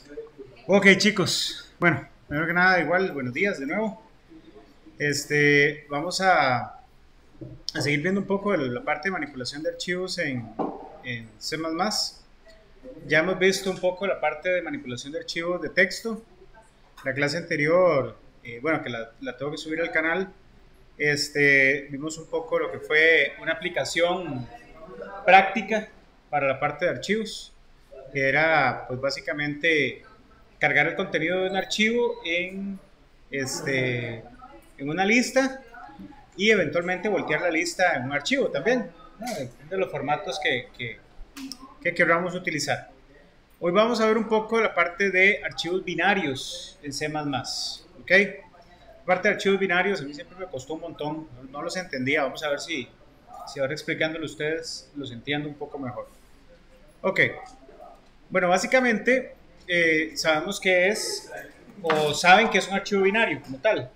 Ok, chicos. Bueno, primero que nada, igual, buenos días de nuevo. Vamos a seguir viendo un poco de la parte de manipulación de archivos en C++. Ya hemos visto un poco la parte de manipulación de archivos de texto. La clase anterior, bueno, que la tengo que subir al canal, vimos un poco lo que fue una aplicación práctica para la parte de archivos, que era, pues básicamente, cargar el contenido de un archivo en una lista y eventualmente voltear la lista en un archivo también, ¿no? Depende de los formatos que queramos utilizar. Hoy vamos a ver un poco la parte de archivos binarios en C++. ¿Ok? La parte de archivos binarios a mí siempre me costó un montón, no los entendía. Vamos a ver si ahora explicándolo a ustedes los entiendo un poco mejor. Ok, bueno, básicamente sabemos que es, o saben que es un archivo binario como tal.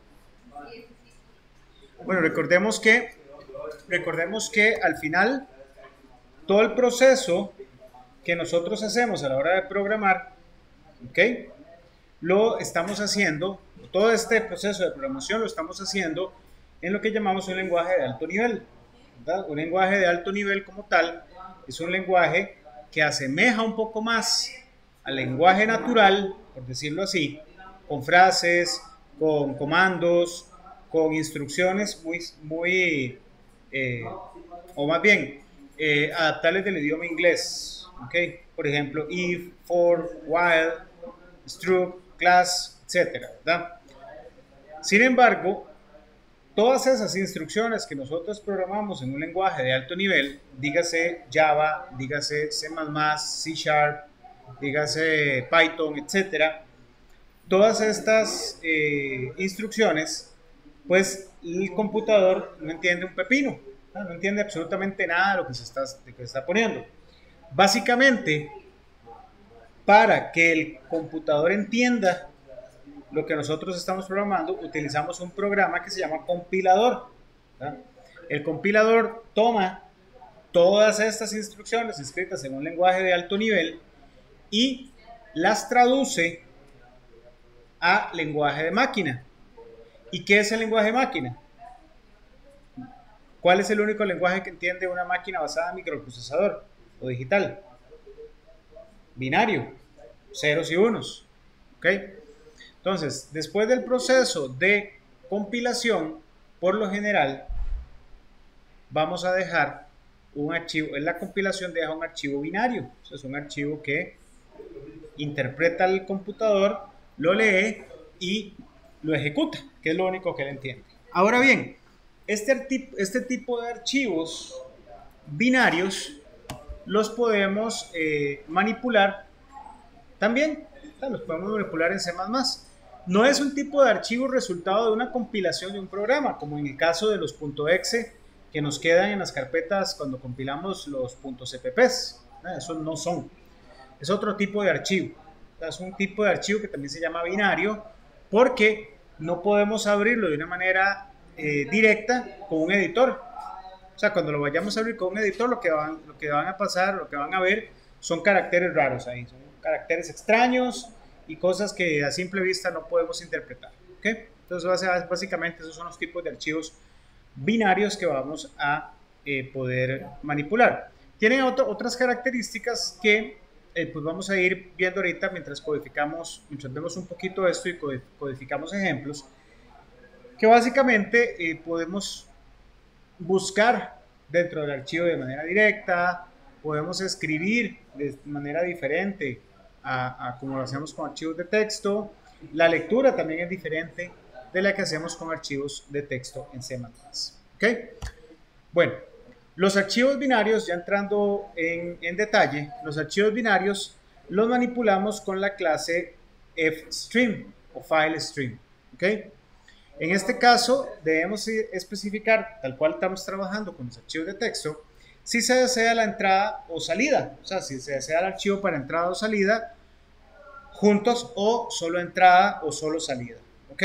Bueno, recordemos que al final todo el proceso que nosotros hacemos a la hora de programar, ¿ok? Lo estamos haciendo, todo este proceso de programación lo estamos haciendo en lo que llamamos un lenguaje de alto nivel, ¿verdad? Un lenguaje de alto nivel como tal es un lenguaje que asemeja un poco más al lenguaje natural, por decirlo así, con frases, con comandos, con instrucciones muy o más bien, adaptables del idioma inglés. ¿Okay? Por ejemplo, if, for, while, struct, class, etcétera, ¿verdad? Sin embargo, todas esas instrucciones que nosotros programamos en un lenguaje de alto nivel, dígase Java, dígase C++, C Sharp, dígase Python, etcétera, todas estas instrucciones, pues el computador no entiende un pepino, no entiende absolutamente nada de lo que se está poniendo. Básicamente, para que el computador entienda lo que nosotros estamos programando, utilizamos un programa que se llama compilador, ¿verdad? El compilador toma todas estas instrucciones escritas en un lenguaje de alto nivel y las traduce a lenguaje de máquina. ¿Y qué es el lenguaje de máquina? ¿Cuál es el único lenguaje que entiende una máquina basada en microprocesador o digital? Binario, ceros y unos. ¿Ok? Entonces, después del proceso de compilación, por lo general, vamos a dejar un archivo, en la compilación deja un archivo binario. O sea, es un archivo que interpreta el computador, lo lee y lo ejecuta, que es lo único que él entiende. Ahora bien, este tipo de archivos binarios los podemos manipular también, o sea, los podemos manipular en C++. No es un tipo de archivo resultado de una compilación de un programa, como en el caso de los .exe que nos quedan en las carpetas cuando compilamos los .cpps. Esos no son. Es otro tipo de archivo. Es un tipo de archivo que también se llama binario porque no podemos abrirlo de una manera directa con un editor. O sea, cuando lo vayamos a abrir con un editor, lo que van a pasar, lo que van a ver son caracteres raros ahí, son caracteres extraños y cosas que a simple vista no podemos interpretar. ¿Okay? Entonces, básicamente esos son los tipos de archivos binarios que vamos a poder manipular. Tienen otras características que pues vamos a ir viendo ahorita mientras vemos un poquito esto y codificamos ejemplos, que básicamente podemos buscar dentro del archivo de manera directa, podemos escribir de manera diferente a como lo hacemos con archivos de texto. La lectura también es diferente de la que hacemos con archivos de texto en C++. ¿Ok? Bueno, los archivos binarios, ya entrando en detalle, los archivos binarios los manipulamos con la clase fstream o filestream. ¿Ok? En este caso, debemos especificar, tal cual estamos trabajando con los archivos de texto, si se desea la entrada o salida. O sea, si se desea el archivo para entrada o salida, juntos o solo entrada o solo salida. ¿Ok?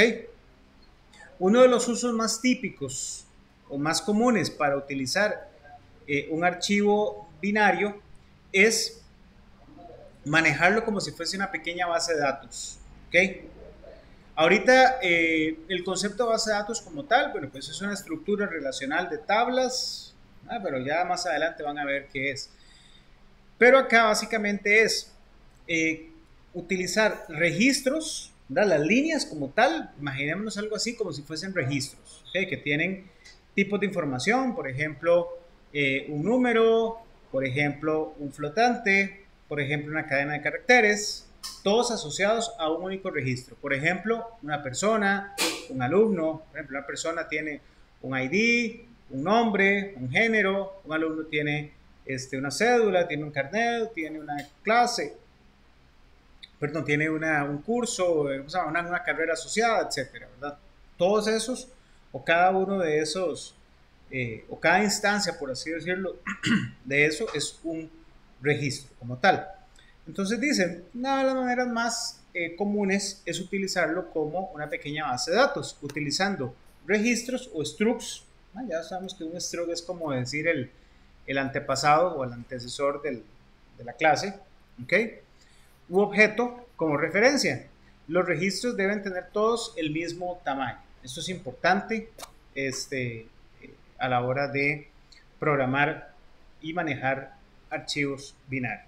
Uno de los usos más típicos o más comunes para utilizar un archivo binario es manejarlo como si fuese una pequeña base de datos. ¿Ok? Ahorita el concepto de base de datos como tal, bueno, pues es una estructura relacional de tablas, pero ya más adelante van a ver qué es. Pero acá básicamente es utilizar registros, ¿verdad? Las líneas como tal, imaginémonos algo así como si fuesen registros, ¿okay? Que tienen tipos de información, por ejemplo, un número, por ejemplo, un flotante, por ejemplo, una cadena de caracteres, todos asociados a un único registro. Por ejemplo, una persona, un alumno, por ejemplo, una persona tiene un ID, un nombre, un género, un alumno tiene una cédula, tiene un carnet, tiene una clase, perdón, tiene un curso, una carrera asociada, etcétera, ¿verdad? Todos esos, o cada uno de esos, o cada instancia, por así decirlo, de eso es un registro como tal. Entonces dicen, una de las maneras más comunes es utilizarlo como una pequeña base de datos, utilizando registros o structs. Ya sabemos que un struct es como decir el antepasado o el antecesor de la clase, ¿ok? U objeto como referencia. Los registros deben tener todos el mismo tamaño. Esto es importante a la hora de programar y manejar archivos binarios.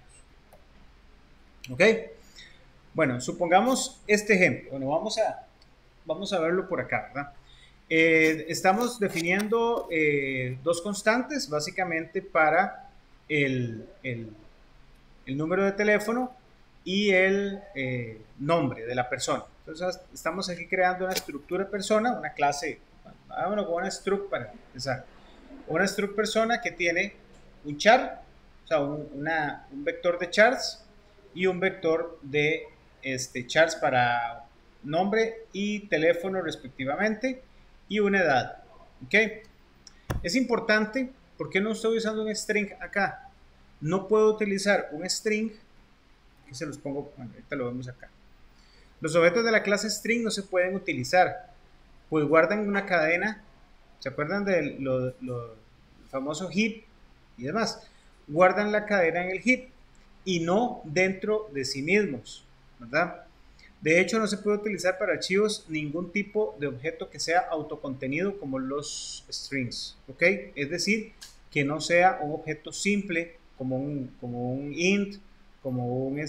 ¿Ok? Bueno, supongamos este ejemplo. Bueno, vamos a verlo por acá, ¿verdad? Estamos definiendo dos constantes básicamente para el número de teléfono y el nombre de la persona. Entonces estamos aquí creando una estructura persona, una clase, vámonos con una struct para empezar. Una struct persona que tiene un char, o sea, un vector de chars y un vector de chars para nombre y teléfono respectivamente y una edad. ¿Ok? Es importante, ¿por qué no estoy usando un string acá? No puedo utilizar un string, que se los pongo, bueno, ahorita lo vemos acá. Los objetos de la clase string no se pueden utilizar, pues guardan una cadena, ¿se acuerdan del famoso heap y demás? Guardan la cadena en el heap y no dentro de sí mismos, ¿verdad? De hecho, no se puede utilizar para archivos ningún tipo de objeto que sea autocontenido como los strings, ¿ok? Es decir, que no sea un objeto simple como un int, como un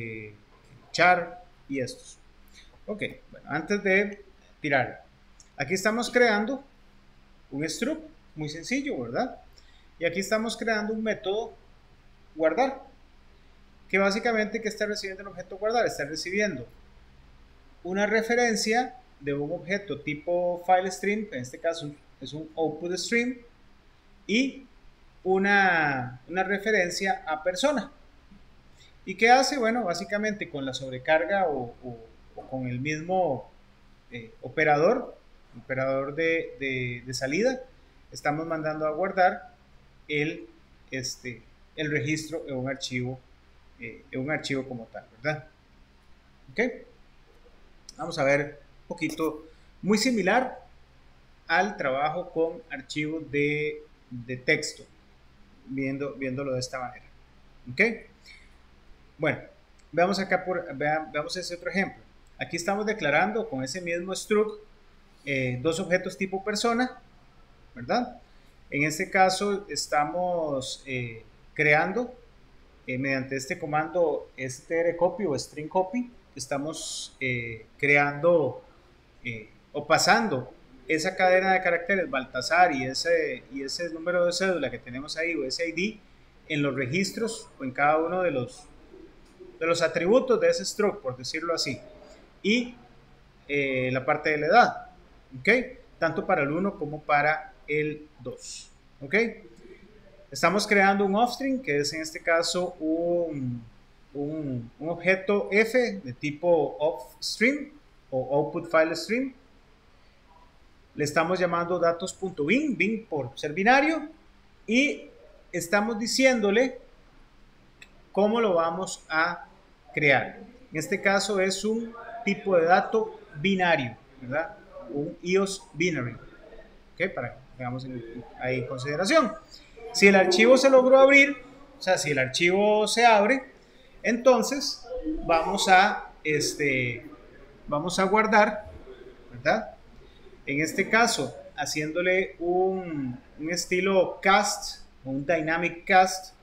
char y estos. Ok, bueno, antes de tirar, aquí estamos creando un struct muy sencillo, ¿verdad? Y aquí estamos creando un método guardar, que básicamente, ¿qué está recibiendo el objeto guardar? Está recibiendo una referencia de un objeto tipo file stream, en este caso es un output stream, y una referencia a persona. ¿Y qué hace? Bueno, básicamente con la sobrecarga o con el mismo operador de salida, estamos mandando a guardar el registro en un archivo como tal, ¿verdad? ¿Ok? Vamos a ver un poquito, muy similar al trabajo con archivos de texto, viéndolo de esta manera. ¿Ok? Bueno, veamos acá, veamos ese otro ejemplo. Aquí estamos declarando con ese mismo struct dos objetos tipo persona, ¿verdad? En este caso estamos creando mediante este comando strcopy o string copy, estamos creando o pasando esa cadena de caracteres Baltasar y ese número de cédula que tenemos ahí o ese ID en los registros o en cada uno de los atributos de ese struct, por decirlo así, y la parte de la edad, ¿ok? Tanto para el 1 como para el 2, ¿ok? Estamos creando un offstring, que es en este caso un objeto F de tipo offstream o output file stream. Le estamos llamando datos.bin, bin por ser binario, y estamos diciéndole cómo lo vamos a crear. En este caso es un tipo de dato binario, ¿verdad? Un IOS binary, ¿ok? Para que tengamos ahí en consideración. Si el archivo se logró abrir, o sea, si el archivo se abre, Entonces, vamos a guardar, ¿verdad? En este caso, haciéndole un estilo cast, un dynamic cast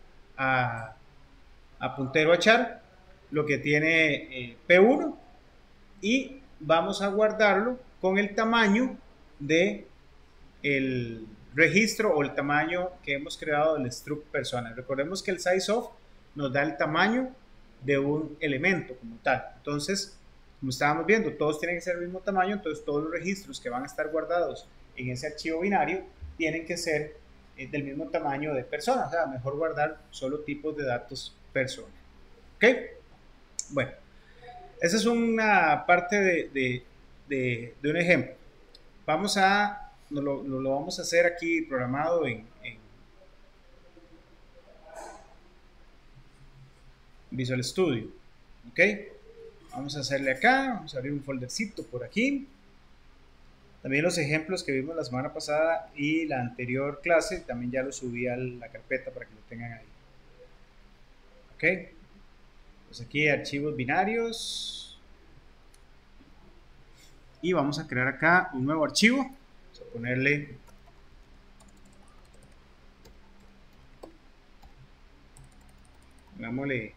a puntero a char, lo que tiene P1, y vamos a guardarlo con el tamaño de el registro o el tamaño que hemos creado del struct persona. Recordemos que el sizeOf nos da el tamaño de un elemento como tal. Entonces, como estábamos viendo, todos tienen que ser el mismo tamaño, entonces todos los registros que van a estar guardados en ese archivo binario tienen que ser del mismo tamaño de persona. O sea, mejor guardar solo tipos de datos persona. ¿Ok? Bueno, esa es una parte de un ejemplo. Vamos a, lo vamos a hacer aquí programado en Visual Studio. ¿Ok? Vamos a hacerle acá, vamos a abrir un foldercito por aquí. También los ejemplos que vimos la semana pasada y la anterior clase, también ya los subí a la carpeta para que lo tengan ahí. ¿Ok? Pues aquí archivos binarios. Y vamos a crear acá un nuevo archivo. Vamos a ponerle pongámosle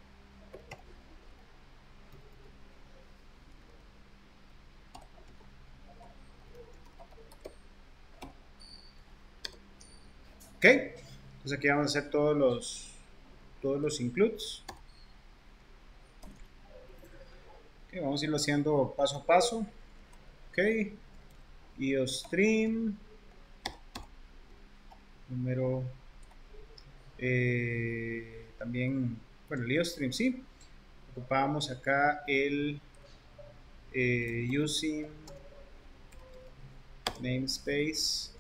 ok, entonces aquí vamos a hacer todos los includes. Okay, vamos a irlo haciendo paso a paso. Ok, IOStream número también, bueno, el IOStream sí. Ocupábamos acá el using namespace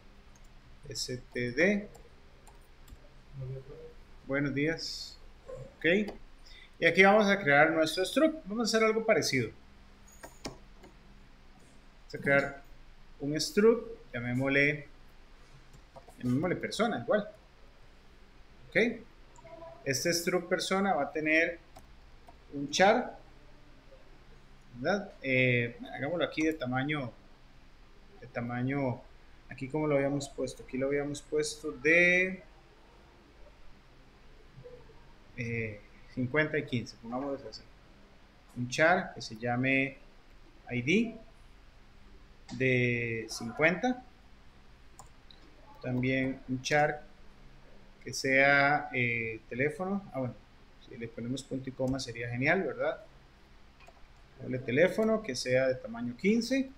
std. Buenos días. Ok, y aquí vamos a crear nuestro struct. Vamos a hacer algo parecido. Vamos a crear un struct, llamémosle persona igual. Ok, este struct persona va a tener un char, ¿verdad? Hagámoslo aquí de tamaño, aquí como lo habíamos puesto, aquí lo habíamos puesto de 50 y 15, pongámoslo así. Un char que se llame ID de 50, también un char que sea teléfono, bueno, si le ponemos punto y coma sería genial, ¿verdad? El teléfono que sea de tamaño 15,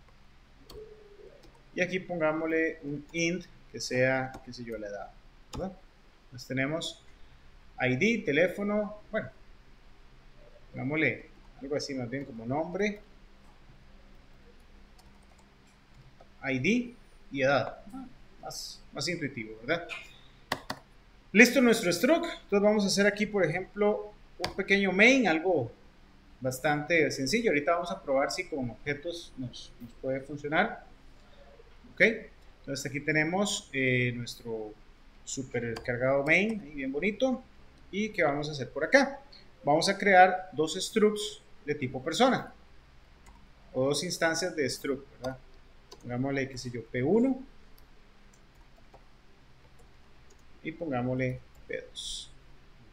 y aquí pongámosle un int que sea, qué sé yo, la edad, ¿verdad? Entonces tenemos ID, teléfono, bueno, pongámosle algo así más bien como nombre, ID y edad, más intuitivo, ¿verdad? Listo nuestro struct. Entonces vamos a hacer aquí, por ejemplo, un pequeño main, algo bastante sencillo. Ahorita vamos a probar si con objetos nos puede funcionar. Ok, entonces aquí tenemos nuestro super cargado main, ahí bien bonito. ¿Y qué vamos a hacer por acá? Vamos a crear dos structs de tipo persona, o dos instancias de struct, ¿verdad? Pongámosle, qué sé yo, P1 y pongámosle P2. Ok,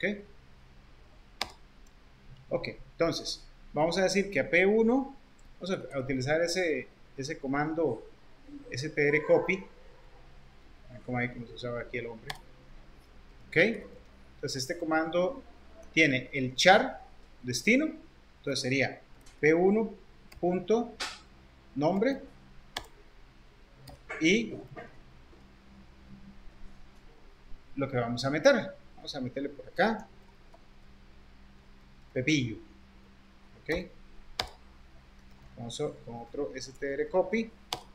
ok, entonces vamos a decir que a P1 vamos a utilizar ese comando strcopy, como ahí que nos usaba aquí el hombre. Ok, entonces este comando tiene el char destino, entonces sería p1.nombre y lo que vamos a meterle por acá Pepillo. Ok, con otro strcopy.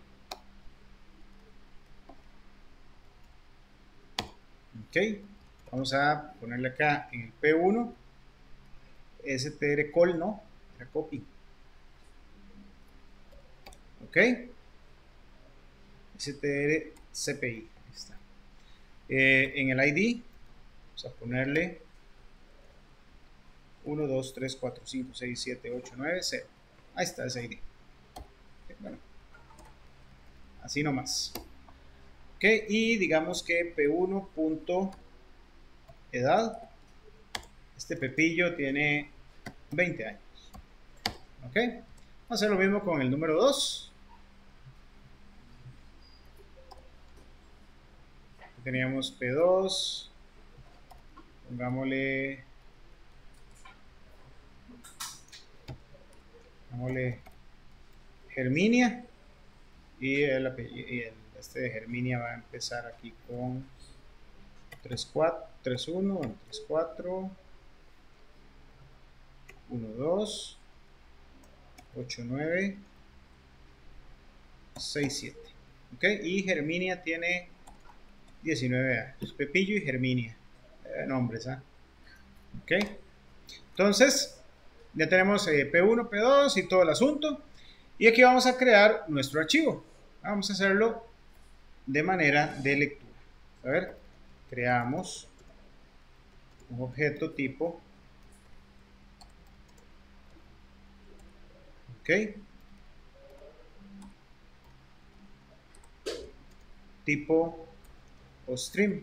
Ok, vamos a ponerle acá en el P1 strcol, no, era copy. Ok, strcpi, está. En el ID vamos a ponerle 1, 2, 3, 4, 5, 6, 7, 8, 9, 0. Ahí está ese ID. Okay, bueno, así nomás. Ok, y digamos que P1.edad. Este Pepillo tiene 20 años. Ok, vamos a hacer lo mismo con el número 2. Teníamos P2. Pongámosle Herminia. Y este de Herminia va a empezar aquí con 3, 4, 3, 1, 3, 4, 1, 2, 8, 9, 6, 7. ¿Ok? Y Herminia tiene 19 años. Pepillo y Herminia. Nombres, ¿ah? ¿Ok? Entonces, ya tenemos P1, P2 y todo el asunto. Y aquí vamos a crear nuestro archivo. Vamos a hacerlo de manera de lectura. A ver, creamos un objeto tipo, ok, tipo stream,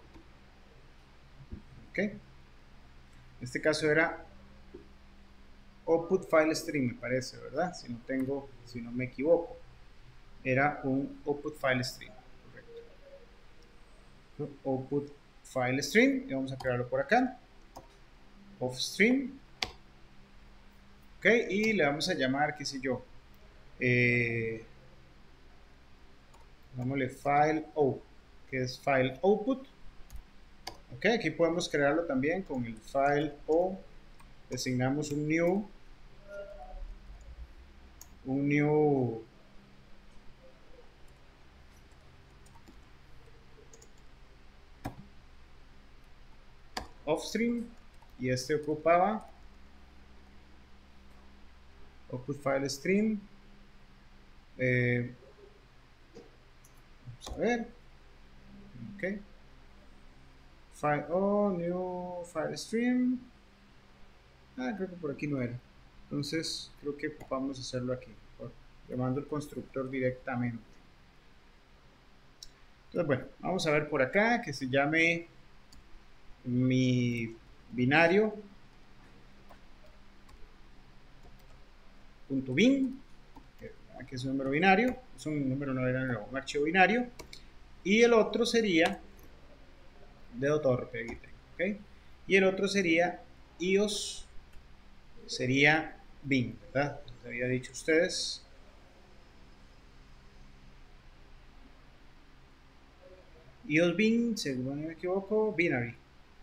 ok. En este caso era output file stream, me parece, ¿verdad? Si no me equivoco, era un output file stream, correcto. Output file stream, y vamos a crearlo por acá, off stream, ok, y le vamos a llamar, qué sé yo, llamémosle file o, que es file output. Ok, aquí podemos crearlo también con el file o, designamos un new offstream, y este ocupaba output file stream. Vamos a ver, ok, file o new file stream. Creo que por aquí no era, entonces creo que vamos a hacerlo aquí llamando el constructor directamente. Entonces, bueno, vamos a ver por acá que se llame mi binario .bin, que es un número binario, es un número no binario, un archivo binario, y el otro sería dedo torpe, ¿ok? Y el otro sería ios, sería bin, ¿verdad? Les había dicho a ustedes. ios bin, según no me equivoco, binary.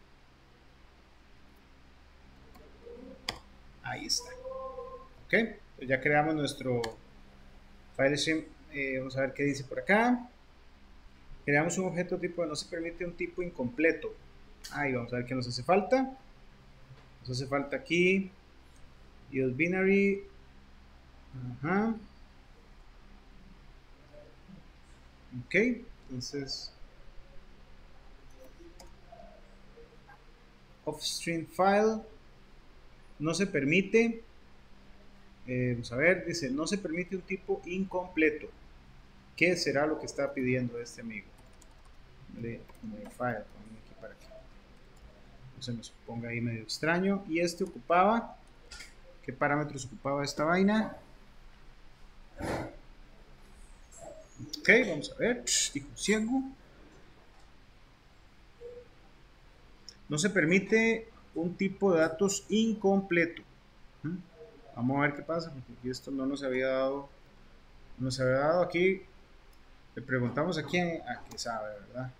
Ahí está. Ok, pues ya creamos nuestro file stream. Vamos a ver qué dice por acá. Creamos un objeto tipo, no se permite un tipo incompleto. Ahí vamos a ver qué nos hace falta. Nos hace falta aquí ios binary. Ajá. Ok, entonces offstream file no se permite. Vamos a ver, dice no se permite un tipo incompleto. ¿Qué será lo que está pidiendo este amigo? File, aquí para que no se nos ponga ahí medio extraño. Y este ocupaba, ¿qué parámetros ocupaba esta vaina? Ok, vamos a ver, dijo ciego. No se permite un tipo de datos incompleto. Vamos a ver qué pasa, porque esto no nos había dado. Nos había dado aquí. Le preguntamos a quién, a qué sabe, ¿verdad?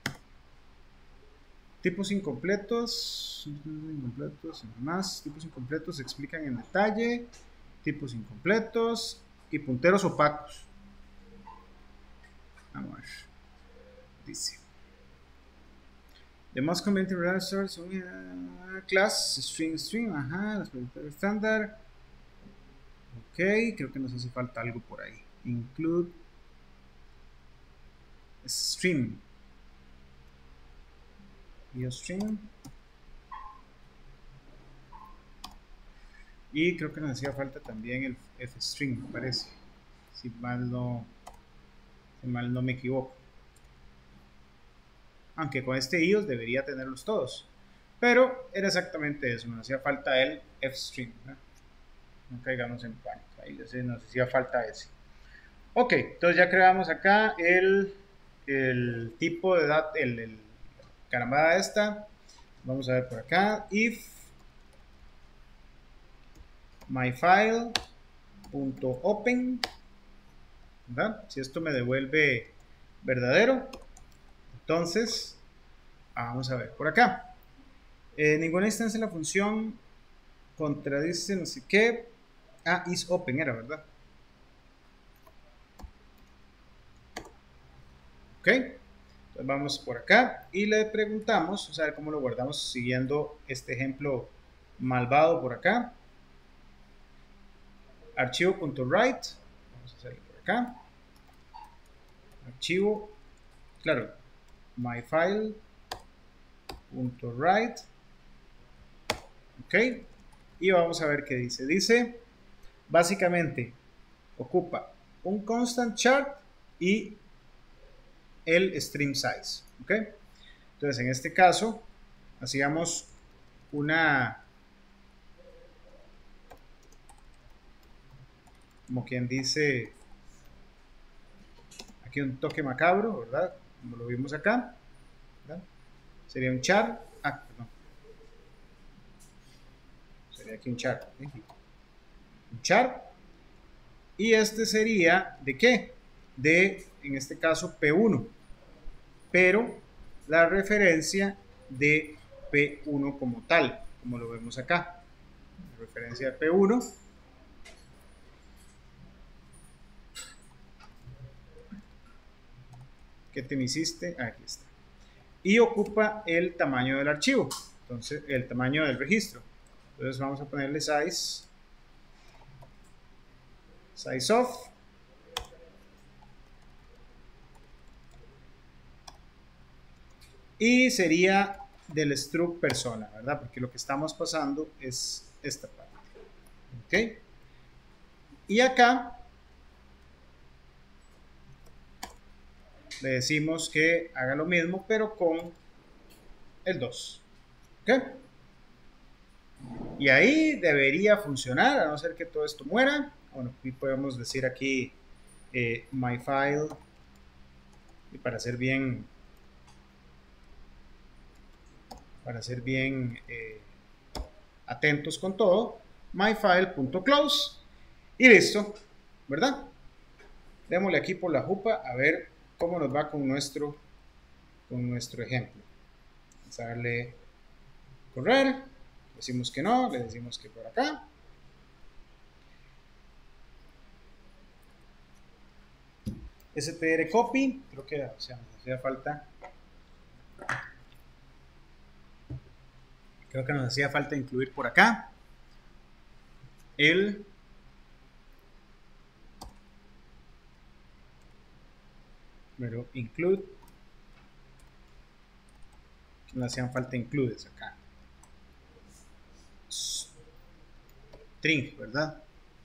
Tipos incompletos, más tipos incompletos se explican en detalle. Tipos incompletos y punteros opacos. Vamos a ver. Dice. The most commonly referred son class, string, ajá, las preguntas estándar. Ok, creo que nos hace falta algo por ahí. Include stream. IOStream. Y creo que nos hacía falta también el f-string, me parece, si mal no me equivoco. Aunque con este iOS debería tenerlos todos. Pero era exactamente eso, nos hacía falta el f-string. No caigamos en pánico, ahí nos hacía falta ese. Ok, entonces ya creamos acá el tipo de data, el carambada esta. Vamos a ver por acá, if myfile.open, ¿verdad? Si esto me devuelve verdadero, entonces vamos a ver por acá. Ninguna instancia de la función contradice no sé qué. Is open era, ¿verdad? Ok, entonces vamos por acá y le preguntamos, vamos a ver cómo lo guardamos siguiendo este ejemplo malvado por acá. Archivo.write, vamos a hacerlo por acá. Archivo, claro, myfile.write. Ok, y vamos a ver qué dice. Dice, básicamente, ocupa un constant chart y el stream size. Ok, entonces en este caso, hacíamos una, como quien dice, aquí un toque macabro, ¿verdad? Como lo vimos acá, ¿verdad? Sería un char, perdón, sería aquí un char, ¿sí? Un char, y este sería, ¿de qué? De, en este caso, P1, pero la referencia de P1 como tal, como lo vemos acá, la referencia de P1, ¿qué te me hiciste? Aquí está. Y ocupa el tamaño del archivo, entonces el tamaño del registro. Entonces vamos a ponerle size of, y sería del struct persona, ¿verdad? Porque lo que estamos pasando es esta parte. ¿Ok? Y acá le decimos que haga lo mismo, pero con el 2. ¿Ok? Y ahí debería funcionar, a no ser que todo esto muera. Bueno, aquí podemos decir aquí myfile, y para ser bien atentos con todo, myfile.close y listo, ¿verdad? Démosle aquí por la jupa a ver cómo nos va con nuestro ejemplo. Vamos a darle correr, decimos que no, le decimos que por acá. str copy, creo que nos hacía falta. Creo que nos hacía falta incluir por acá el pero include, nos hacían falta includes acá. String, ¿verdad?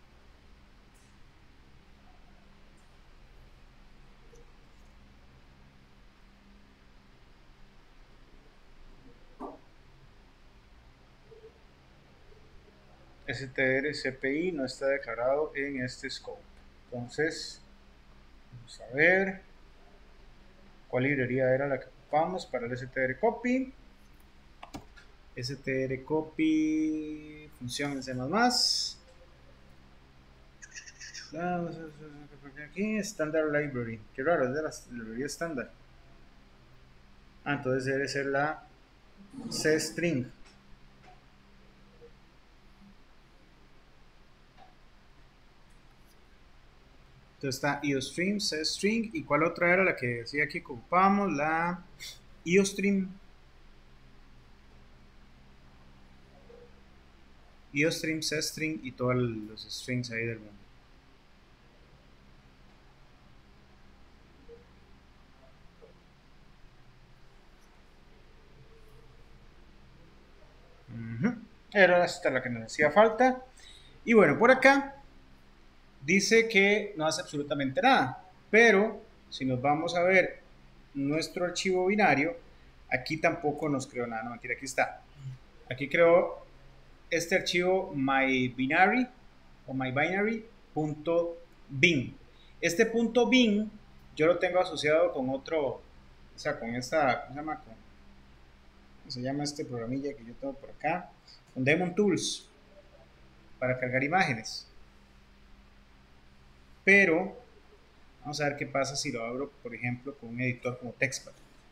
str cpi no está declarado en este scope. Entonces, vamos a ver cuál librería era la que ocupamos para el str copy. str copy función en C++. Aquí, standard library. Qué raro, es de la librería estándar. Entonces debe ser la C-string. Entonces está IOStream, C-string. ¿Y cuál otra era la que decía que ocupamos? La IOStream. IOStream, C-string y todos los strings ahí del mundo. Era esta la que nos hacía falta. Y bueno, por acá dice que no hace absolutamente nada, pero si nos vamos a ver nuestro archivo binario, aquí tampoco nos creó nada, no mentira, aquí está. Aquí creó este archivo mybinary o mybinary.bin. Este punto bin yo lo tengo asociado con otro, o sea, con esta, ¿cómo se llama? ¿Cómo se llama este programilla que yo tengo por acá? Con Daemon Tools para cargar imágenes. Pero vamos a ver qué pasa si lo abro, por ejemplo, con un editor como TextPad.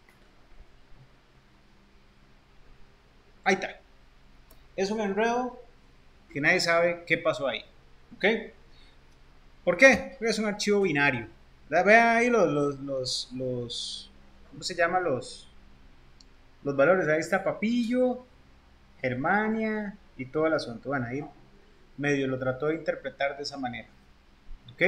Ahí está. Es un enredo que nadie sabe qué pasó ahí. ¿Ok? ¿Por qué? Porque es un archivo binario. Vean ahí ¿cómo se llama? Los valores. Ahí está Papillo, Germania y todo el asunto. Bueno, ahí medio lo trató de interpretar de esa manera. ¿Ok?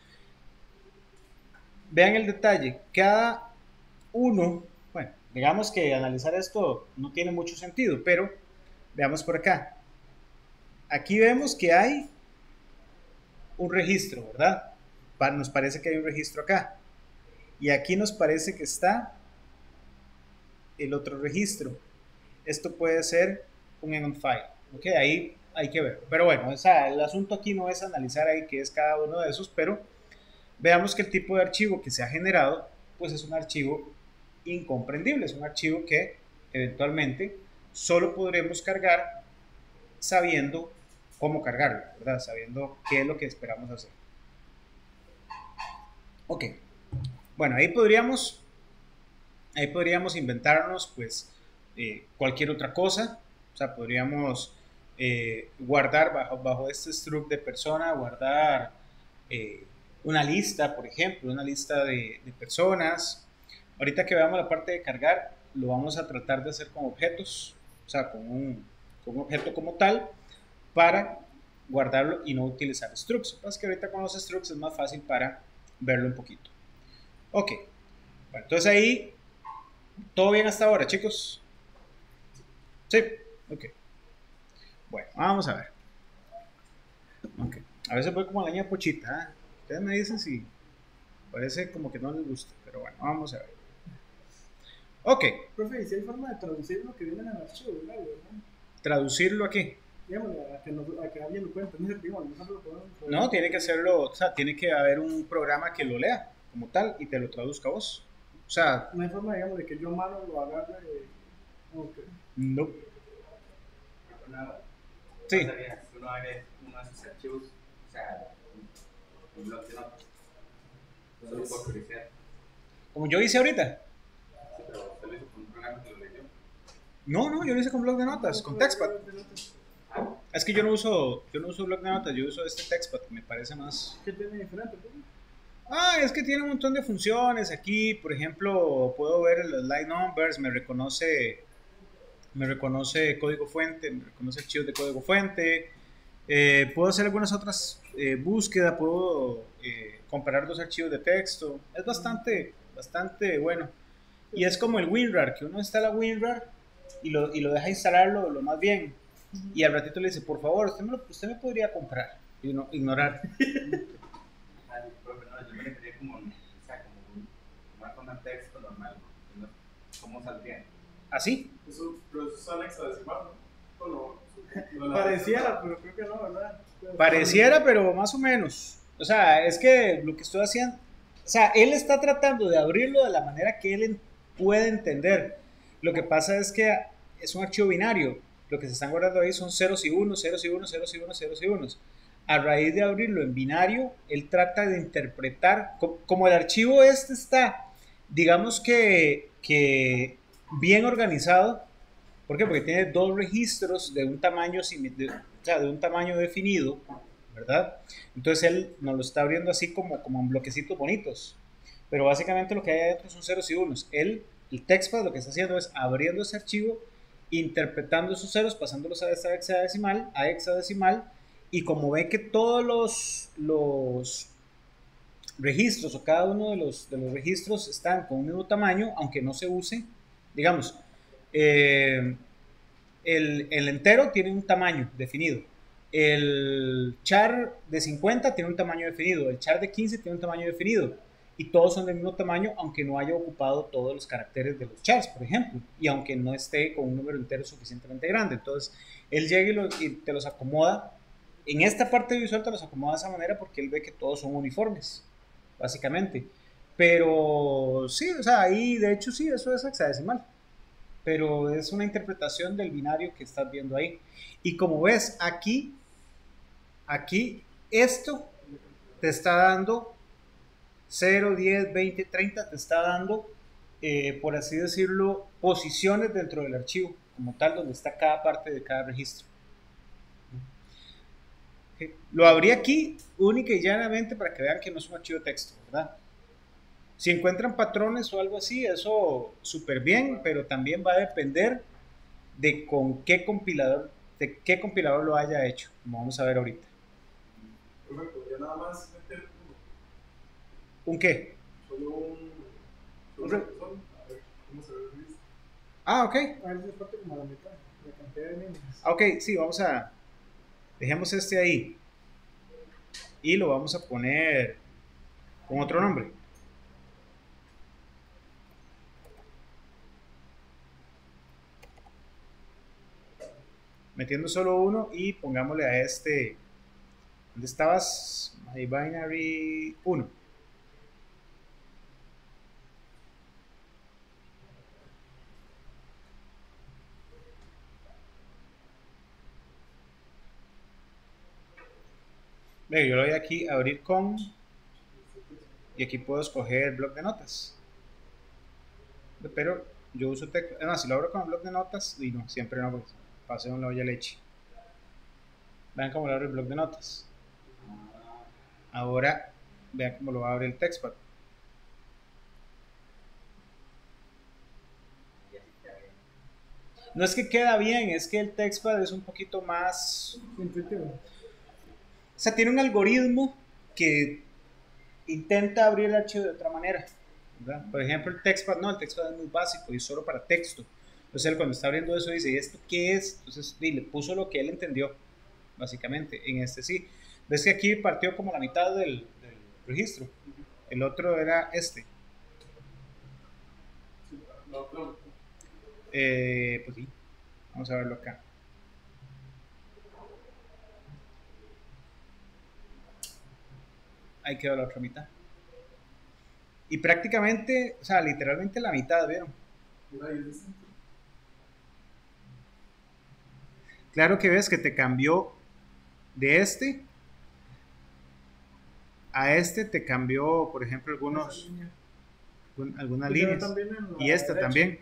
Vean el detalle. Cada uno, bueno, digamos que analizar esto no tiene mucho sentido, pero veamos por acá. Aquí vemos que hay un registro, ¿verdad? Nos parece que hay un registro acá. Y aquí nos parece que está el otro registro. Esto puede ser un env file. ¿Ok? Ahí hay que ver. Pero bueno, o sea, el asunto aquí no es analizar ahí qué es cada uno de esos, pero veamos que el tipo de archivo que se ha generado, pues es un archivo incomprendible. Es un archivo que eventualmente solo podremos cargar sabiendo cómo cargarlo, ¿verdad? Sabiendo qué es lo que esperamos hacer. Ok. Bueno, ahí podríamos inventarnos pues cualquier otra cosa. O sea, podríamos guardar bajo este struct de persona, guardar una lista, por ejemplo, una lista de personas. Ahorita que veamos la parte de cargar, lo vamos a tratar de hacer con objetos, o sea, con un objeto como tal, para guardarlo y no utilizar structs. Lo que pasa es que ahorita con los structs es más fácil para verlo un poquito. Ok, bueno, entonces ahí todo bien hasta ahora, chicos. Sí, ok. Bueno, vamos a ver. Ok, a veces voy como la niña pochita, ¿eh? Ustedes me dicen si parece como que no les gusta, pero bueno, vamos a ver. Ok. Profe, si hay forma de traducir lo que viene en el archivo, ¿verdad? ¿Traducirlo aquí? Digamos, a que alguien lo cuente. No, tiene que hacerlo, o sea, tiene que haber un programa que lo lea como tal y te lo traduzca a vos. O sea, no hay forma, digamos, de que yo mano lo agarre. Okay. No. Sí. Si uno abre uno de esos archivos, o sea, un bloc de notas, solo por curiosidad. Como yo hice ahorita. Sí, pero usted lo hizo con un programa que lo leyó. No, yo lo hice con blog de notas, con TextPad. Es que yo no uso blog de notas, yo uso este TextPad, que me parece más. ¿Qué tiene diferente? Es que tiene un montón de funciones aquí. Por ejemplo, puedo ver los line numbers, me reconoce código fuente, me reconoce archivos de código fuente. Puedo hacer algunas otras búsquedas, puedo comparar dos archivos de texto. Es bastante bueno. Y es como el WinRAR, que uno instala WinRAR y lo deja instalarlo lo más bien. Y al ratito le dice, por favor, usted me podría comprar. Y uno ignorar. Yo me refería como una forma de texto normal. ¿Cómo saldría? ¿Así? Pero eso es anexo decimal, ¿no? Pareciera, pero creo que no, ¿verdad? Pareciera, pero más o menos. O sea, es que lo que estoy haciendo, o sea, él está tratando de abrirlo de la manera que él puede entender. Lo que pasa es que es un archivo binario. Lo que se están guardando ahí son ceros y unos, ceros y unos, ceros y unos, ceros y unos. A raíz de abrirlo en binario, él trata de interpretar, como el archivo este está, digamos que bien organizado. ¿Por qué? Porque tiene dos registros de un tamaño, de un tamaño definido, ¿verdad? Entonces él nos lo está abriendo así como en bloquecitos bonitos. Pero básicamente lo que hay adentro son ceros y unos. El TextPad lo que está haciendo es abriendo ese archivo, interpretando esos ceros, pasándolos a hexadecimal, y como ve que todos los registros o cada uno de los registros están con un mismo tamaño, aunque no se use, digamos, el entero tiene un tamaño definido, el char de 50 tiene un tamaño definido, el char de 15 tiene un tamaño definido, y todos son del mismo tamaño, aunque no haya ocupado todos los caracteres de los chars, por ejemplo, y aunque no esté con un número entero suficientemente grande. Entonces, él llega y te los acomoda. En esta parte visual te los acomoda de esa manera porque él ve que todos son uniformes, básicamente. Pero sí, o sea, ahí de hecho sí, eso es hexadecimal. Pero es una interpretación del binario que estás viendo ahí. Y como ves, aquí esto te está dando 0, 10, 20, 30, te está dando, por así decirlo, posiciones dentro del archivo, como tal, donde está cada parte de cada registro. Okay. Lo abrí aquí única y llanamente para que vean que no es un archivo de texto, ¿verdad? Si encuentran patrones o algo así, eso súper bien, pero también va a depender de de qué compilador lo haya hecho, como vamos a ver ahorita. Perfecto, ya nada más meter uno. ¿Un qué? Solo un razón. A ver cómo se ve el registro. Ah, ok. A ver si es parte como la mitad, la cantidad de líneas. Ok, sí, dejemos este ahí. Y lo vamos a poner con otro nombre. Metiendo solo uno y pongámosle a este. ¿Dónde estabas? My binary 1. Ve, yo lo voy aquí a abrir con. Y aquí puedo escoger bloc de notas. Pero yo uso tecla. Además, si lo abro con bloc de notas, y no, siempre no, pues pasé una olla de leche. Vean cómo lo abre el bloc de notas. Ahora, vean cómo lo abre el textpad. No es que queda bien, es que el textpad es un poquito más intuitivo. O sea, tiene un algoritmo que intenta abrir el archivo de otra manera, ¿verdad? Por ejemplo, el textpad no, el textpad es muy básico y solo para texto. Entonces él cuando está abriendo eso dice, ¿y esto qué es? Entonces le puso lo que él entendió, básicamente. En este sí. Ves que aquí partió como la mitad del registro. El otro era este. No. Pues sí, vamos a verlo acá. Ahí quedó la otra mitad. Y prácticamente, o sea, literalmente la mitad, ¿vieron? Claro que ves que te cambió de este a este, te cambió, por ejemplo, algunas líneas. Y esta derecha también.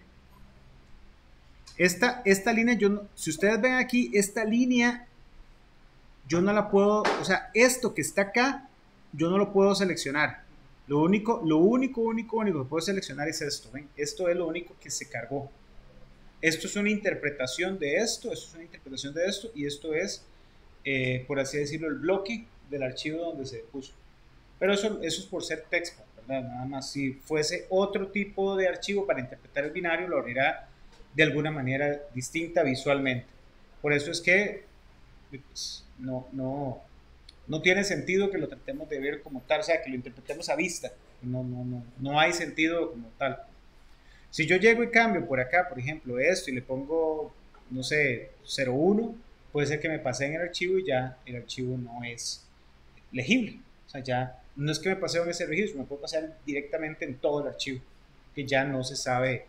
Esta línea, si ustedes ven aquí, esta línea, yo no la puedo, o sea, esto que está acá, yo no lo puedo seleccionar. Lo único que puedo seleccionar es esto, ¿ven? Esto es lo único que se cargó. Esto es una interpretación de esto, esto es una interpretación de esto, y esto es, por así decirlo, el bloque del archivo donde se puso. Pero eso es por ser textpad, ¿verdad? Nada más. Si fuese otro tipo de archivo para interpretar el binario, lo abrirá de alguna manera distinta visualmente. Por eso es que pues, no tiene sentido que lo tratemos de ver como tal, o sea, que lo interpretemos a vista. No hay sentido como tal. Si yo llego y cambio por acá, por ejemplo, esto y le pongo, no sé, 01, puede ser que me pase en el archivo y ya el archivo no es legible. O sea, ya no es que me paseo en ese registro, me puedo pasar directamente en todo el archivo, que ya no se sabe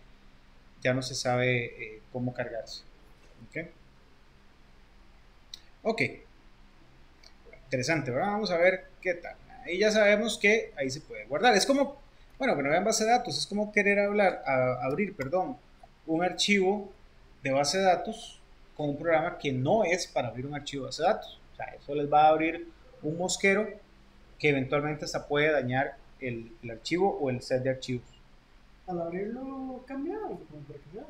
cómo cargarse. Ok. Interesante, ¿verdad? Vamos a ver qué tal. Ahí ya sabemos que ahí se puede guardar. Es como, bueno, que no vean base de datos, es como querer abrir un archivo de base de datos con un programa que no es para abrir un archivo de base de datos. O sea, eso les va a abrir un mosquero que eventualmente hasta puede dañar el archivo o el set de archivos. Al abrirlo cambiado, como por qué.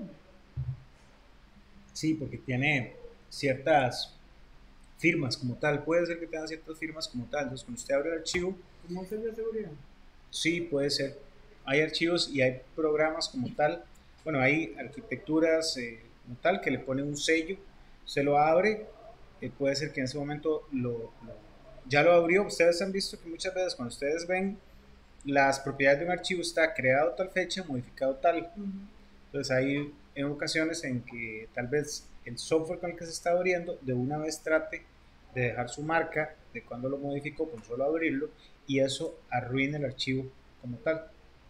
Sí, porque tiene ciertas firmas como tal, puede ser que tenga ciertas firmas como tal, entonces cuando usted abre el archivo, ¿cómo se de seguridad? Sí, puede ser, hay archivos y hay programas como tal, bueno, hay arquitecturas como tal que le ponen un sello, se lo abre puede ser que en ese momento ya lo abrió. Ustedes han visto que muchas veces cuando ustedes ven las propiedades de un archivo está creado tal fecha, modificado tal. Entonces hay en ocasiones en que tal vez el software con el que se está abriendo de una vez trate de dejar su marca de cuando lo modificó con solo abrirlo y eso arruina el archivo como tal.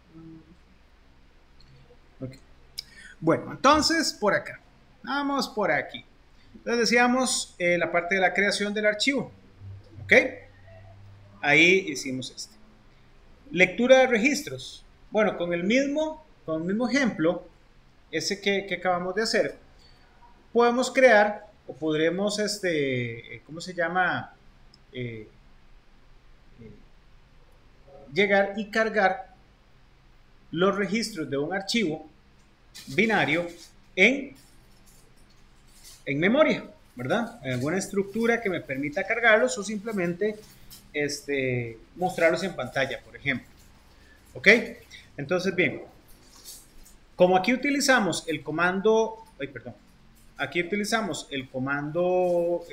Okay. Bueno, entonces por acá. Vamos por aquí. Entonces decíamos la parte de la creación del archivo. ¿Ok? Ahí hicimos este. Lectura de registros. Bueno, con el mismo ejemplo, ese que acabamos de hacer, podemos crear o podremos, ¿cómo se llama? Llegar y cargar los registros de un archivo binario en memoria, ¿verdad? En alguna estructura que me permita cargarlos o simplemente mostrarlos en pantalla, por ejemplo. ¿Ok? Entonces, bien, como aquí utilizamos el comando, aquí utilizamos el comando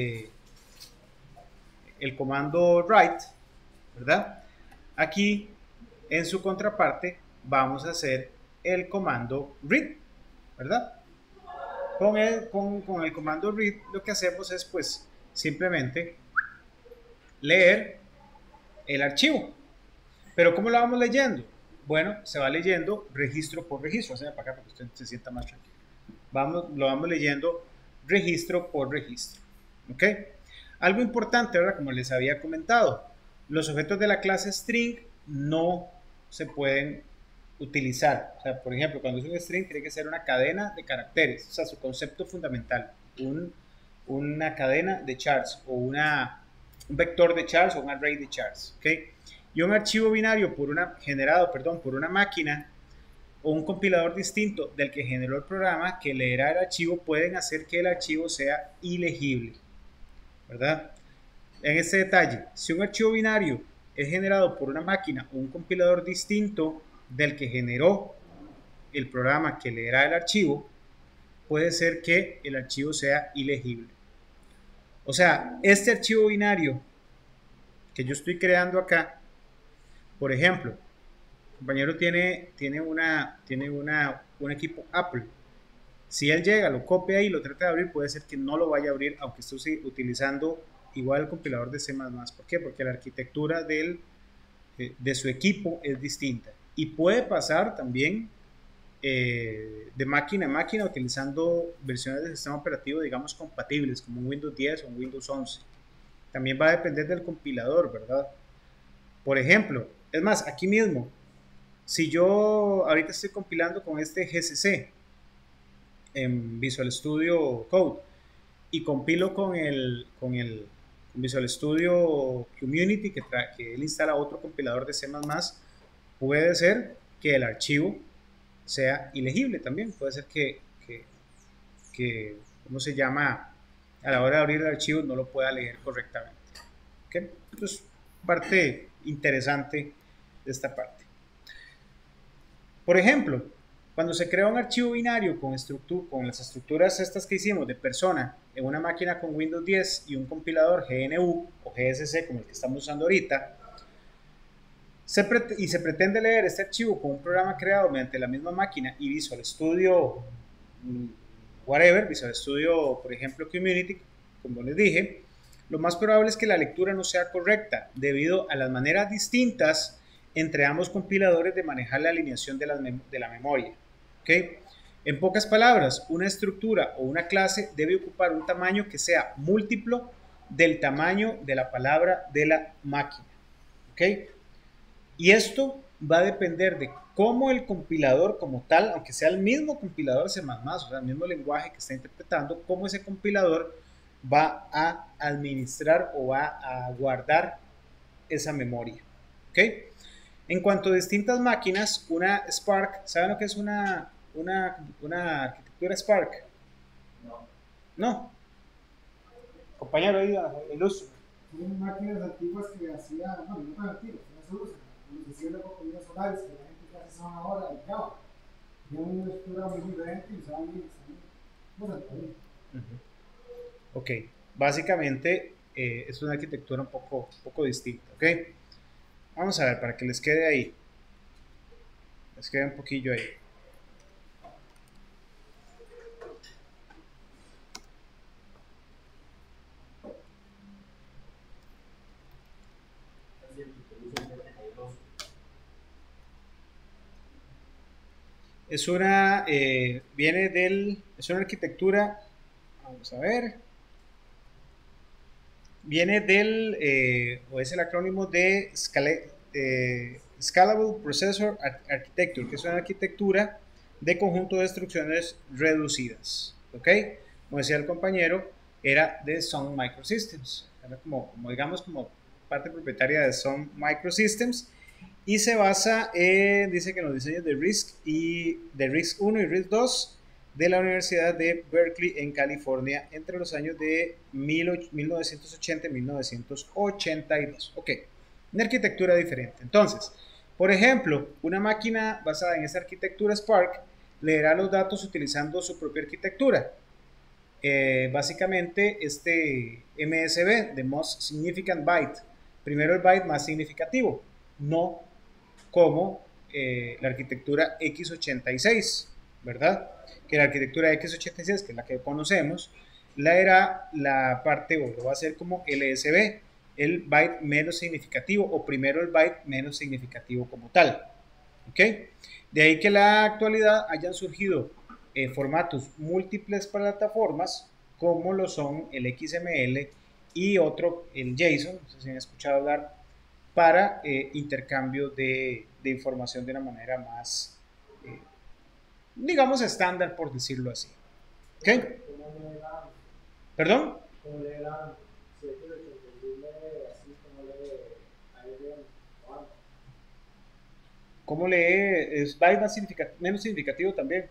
write, ¿verdad? Aquí, en su contraparte, vamos a hacer el comando read, ¿verdad? Con el comando read lo que hacemos es pues simplemente leer el archivo. Pero ¿cómo lo vamos leyendo? Bueno, se va leyendo registro por registro. Para acá para que usted se sienta más tranquilo. Lo vamos leyendo registro por registro. ¿Ok? Algo importante, ¿verdad? Como les había comentado, los objetos de la clase string no se pueden utilizar. O sea, por ejemplo, cuando es un string tiene que ser una cadena de caracteres. O sea, su concepto fundamental. Una cadena de chars o un vector de chars o un array de chars. ¿Ok? Y un archivo binario generado por una máquina o un compilador distinto del que generó el programa que leerá el archivo pueden hacer que el archivo sea ilegible, ¿verdad? En este detalle, si un archivo binario es generado por una máquina o un compilador distinto del que generó el programa que leerá el archivo, puede ser que el archivo sea ilegible. O sea, este archivo binario que yo estoy creando acá, por ejemplo, el compañero tiene un equipo Apple. Si él llega, lo copia y lo trata de abrir, puede ser que no lo vaya a abrir, aunque esté utilizando igual el compilador de C++. ¿Por qué? Porque la arquitectura de su equipo es distinta. Y puede pasar también de máquina a máquina utilizando versiones del sistema operativo, digamos, compatibles, como un Windows 10 o un Windows 11. También va a depender del compilador, ¿verdad? Por ejemplo, es más, aquí mismo, si yo ahorita estoy compilando con este GCC en Visual Studio Code y compilo con Visual Studio Community que él instala otro compilador de C++, puede ser que el archivo sea ilegible también. Puede ser que ¿cómo se llama? A la hora de abrir el archivo no lo pueda leer correctamente. ¿Okay? Entonces, parte interesante de esta parte. Por ejemplo, cuando se crea un archivo binario con las estructuras estas que hicimos de persona en una máquina con Windows 10 y un compilador GNU o GSC como el que estamos usando ahorita, se pretende leer este archivo con un programa creado mediante la misma máquina y Visual Studio whatever, Visual Studio, por ejemplo, Community, como les dije, lo más probable es que la lectura no sea correcta debido a las maneras distintas entre ambos compiladores de manejar la alineación de la memoria. ¿Okay? En pocas palabras, una estructura o una clase debe ocupar un tamaño que sea múltiplo del tamaño de la palabra de la máquina. ¿Okay? Y esto va a depender de cómo el compilador como tal, aunque sea el mismo compilador C++, o sea, el mismo lenguaje que está interpretando, cómo ese compilador va a administrar o va a guardar esa memoria. ¿Ok? En cuanto a distintas máquinas, una Spark, ¿saben lo que es una arquitectura Spark? No. No. Compañero, ahí, el uso. Son máquinas antiguas que hacían, bueno, no tan antiguas, no se usan, como decían las compañías solares, que la gente que hace son ahora de Java. Tienen una estructura muy diferente y usaban cosas también. Ok, básicamente es una arquitectura un poco distinta, ¿ok? Vamos a ver, para que les quede ahí, les quede un poquillo ahí. Es una, es una arquitectura, vamos a ver, viene o es el acrónimo de Scalable Processor Architecture, que es una arquitectura de conjunto de instrucciones reducidas, ¿ok? Como decía el compañero, era de Sun Microsystems, era como digamos, como parte propietaria de Sun Microsystems, y se basa dice que en los diseños de RISC 1 y RISC 2 de la Universidad de Berkeley en California entre los años de 1980 y 1982. Ok, una arquitectura diferente. Entonces, por ejemplo, una máquina basada en esta arquitectura Spark leerá los datos utilizando su propia arquitectura. Básicamente, este MSB, the Most Significant Byte, primero el byte más significativo, no como la arquitectura x86, ¿verdad? Que la arquitectura x86, que es la que conocemos, la parte, o lo va a hacer como LSB, el byte menos significativo, o primero el byte menos significativo como tal, ¿ok? De ahí que en la actualidad hayan surgido formatos múltiples plataformas, como lo son el XML y otro, el JSON, no sé si han escuchado hablar, para intercambio de información de una manera más, digamos, estándar, por decirlo así. ¿Ok? ¿Perdón? ¿Cómo lee? ¿Es byte más menos significativo también?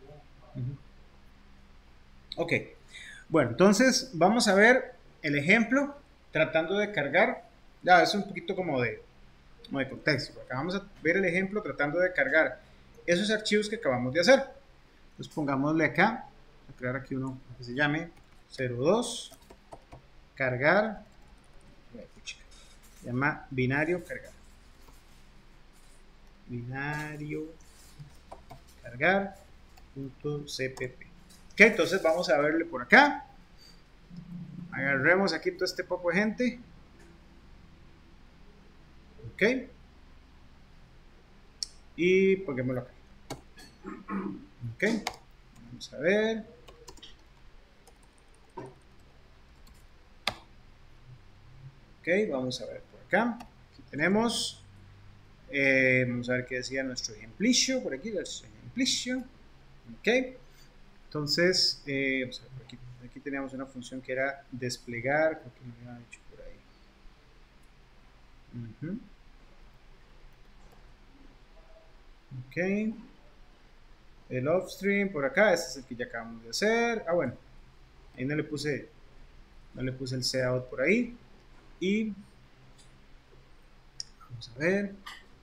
Ok. Bueno, entonces vamos a ver el ejemplo tratando de cargar. Ya, es un poquito como de contexto. Acá vamos a ver el ejemplo tratando de cargar esos archivos que acabamos de hacer. Entonces pongámosle acá, voy a crear aquí uno que se llame 02 cargar, se llama binario cargar. Binario cargar.cpp. Ok, entonces vamos a verle por acá. Agarremos aquí todo este poco de gente. Ok. Y pongámoslo acá. Ok. Vamos a ver. Ok, vamos a ver por acá. Aquí tenemos. Vamos a ver qué decía nuestro ejemplicio. Por aquí, nuestro ejemplicio. Ok. Entonces, vamos a ver, por aquí teníamos una función que era desplegar. Creo que me había dicho por ahí. Ok. El offstream por acá, este es el que ya acabamos de hacer. Ah, bueno, ahí no le puse el cout por ahí. Y vamos a ver.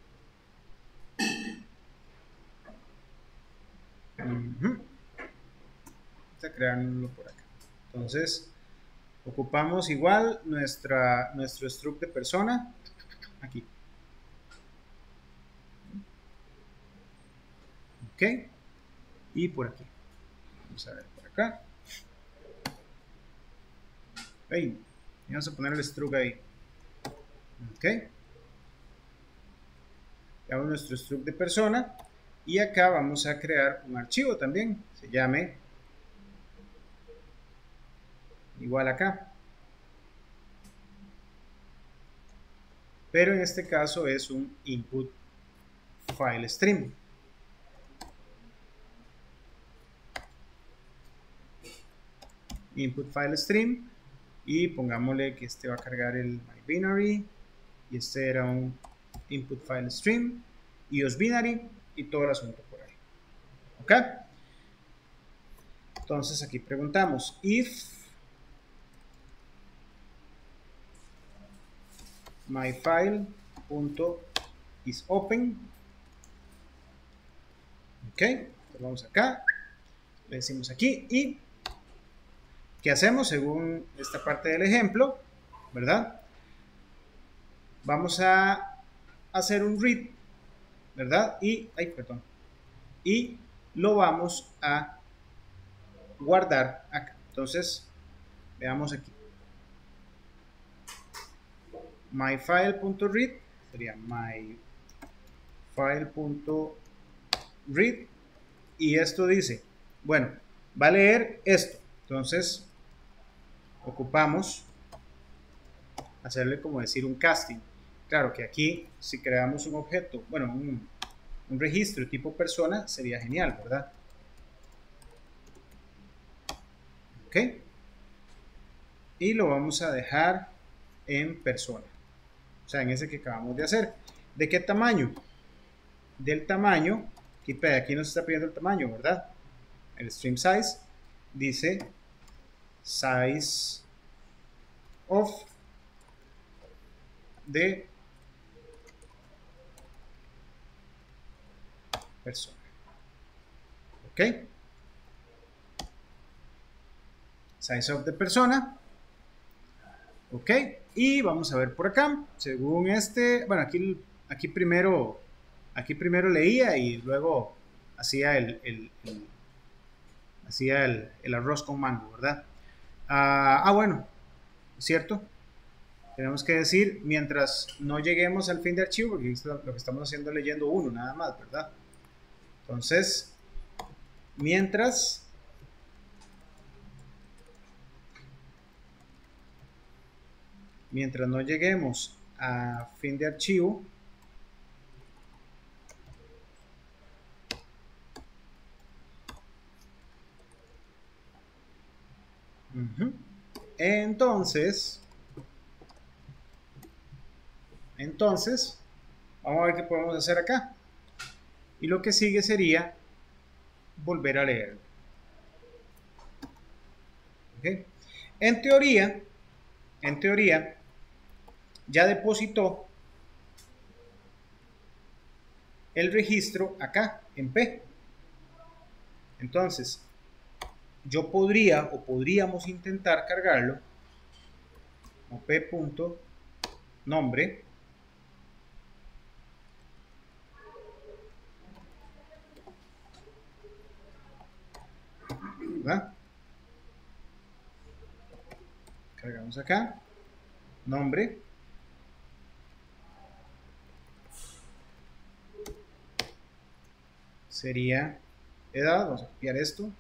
Vamos a crearlo por acá. Entonces, ocupamos igual nuestro struct de persona aquí. Ok. Y por aquí. Vamos a ver por acá. Ahí. Vamos a poner el struct ahí. Ok. Damos nuestro struct de persona. Y acá vamos a crear un archivo también. Se llame igual acá. Pero en este caso es un input file stream. Input file stream. Y pongámosle que este va a cargar el MyBinary. Y este era un input file stream. Y os binary. Y todo el asunto por ahí. ¿Ok? Entonces aquí preguntamos if myFile.isOpen. Ok, entonces vamos acá, le decimos aquí y ¿Qué hacemos según esta parte del ejemplo? ¿Verdad? Vamos a hacer un read, ¿verdad? Y lo vamos a guardar acá. Entonces, veamos aquí. myFile.read sería myFile.read y esto dice, bueno, va a leer esto. Entonces, ocupamos hacerle como decir un casting. Claro que aquí, si creamos un objeto, bueno, un registro tipo persona, sería genial, ¿verdad? Ok. Y lo vamos a dejar en persona. O sea, en ese que acabamos de hacer. ¿De qué tamaño? Del tamaño, aquí nos está pidiendo el tamaño, ¿verdad? El stream size dice size of de persona. ¿Ok? Size of de persona. ¿Ok? Y vamos a ver por acá. Según este, bueno, aquí primero leía y luego hacía el arroz con mango, ¿verdad? Bueno, ¿cierto? Tenemos que decir, mientras no lleguemos al fin de archivo, porque lo que estamos haciendo es leyendo uno nada más, ¿verdad? Entonces, mientras no lleguemos a fin de archivo, entonces, vamos a ver qué podemos hacer acá. Y lo que sigue sería volver a leer. ¿Okay? En teoría, ya depositó el registro acá en P. Entonces, yo podríamos intentar cargarlo como p.nombre ¿verdad? Cargamos acá nombre sería edad, vamos a copiar esto,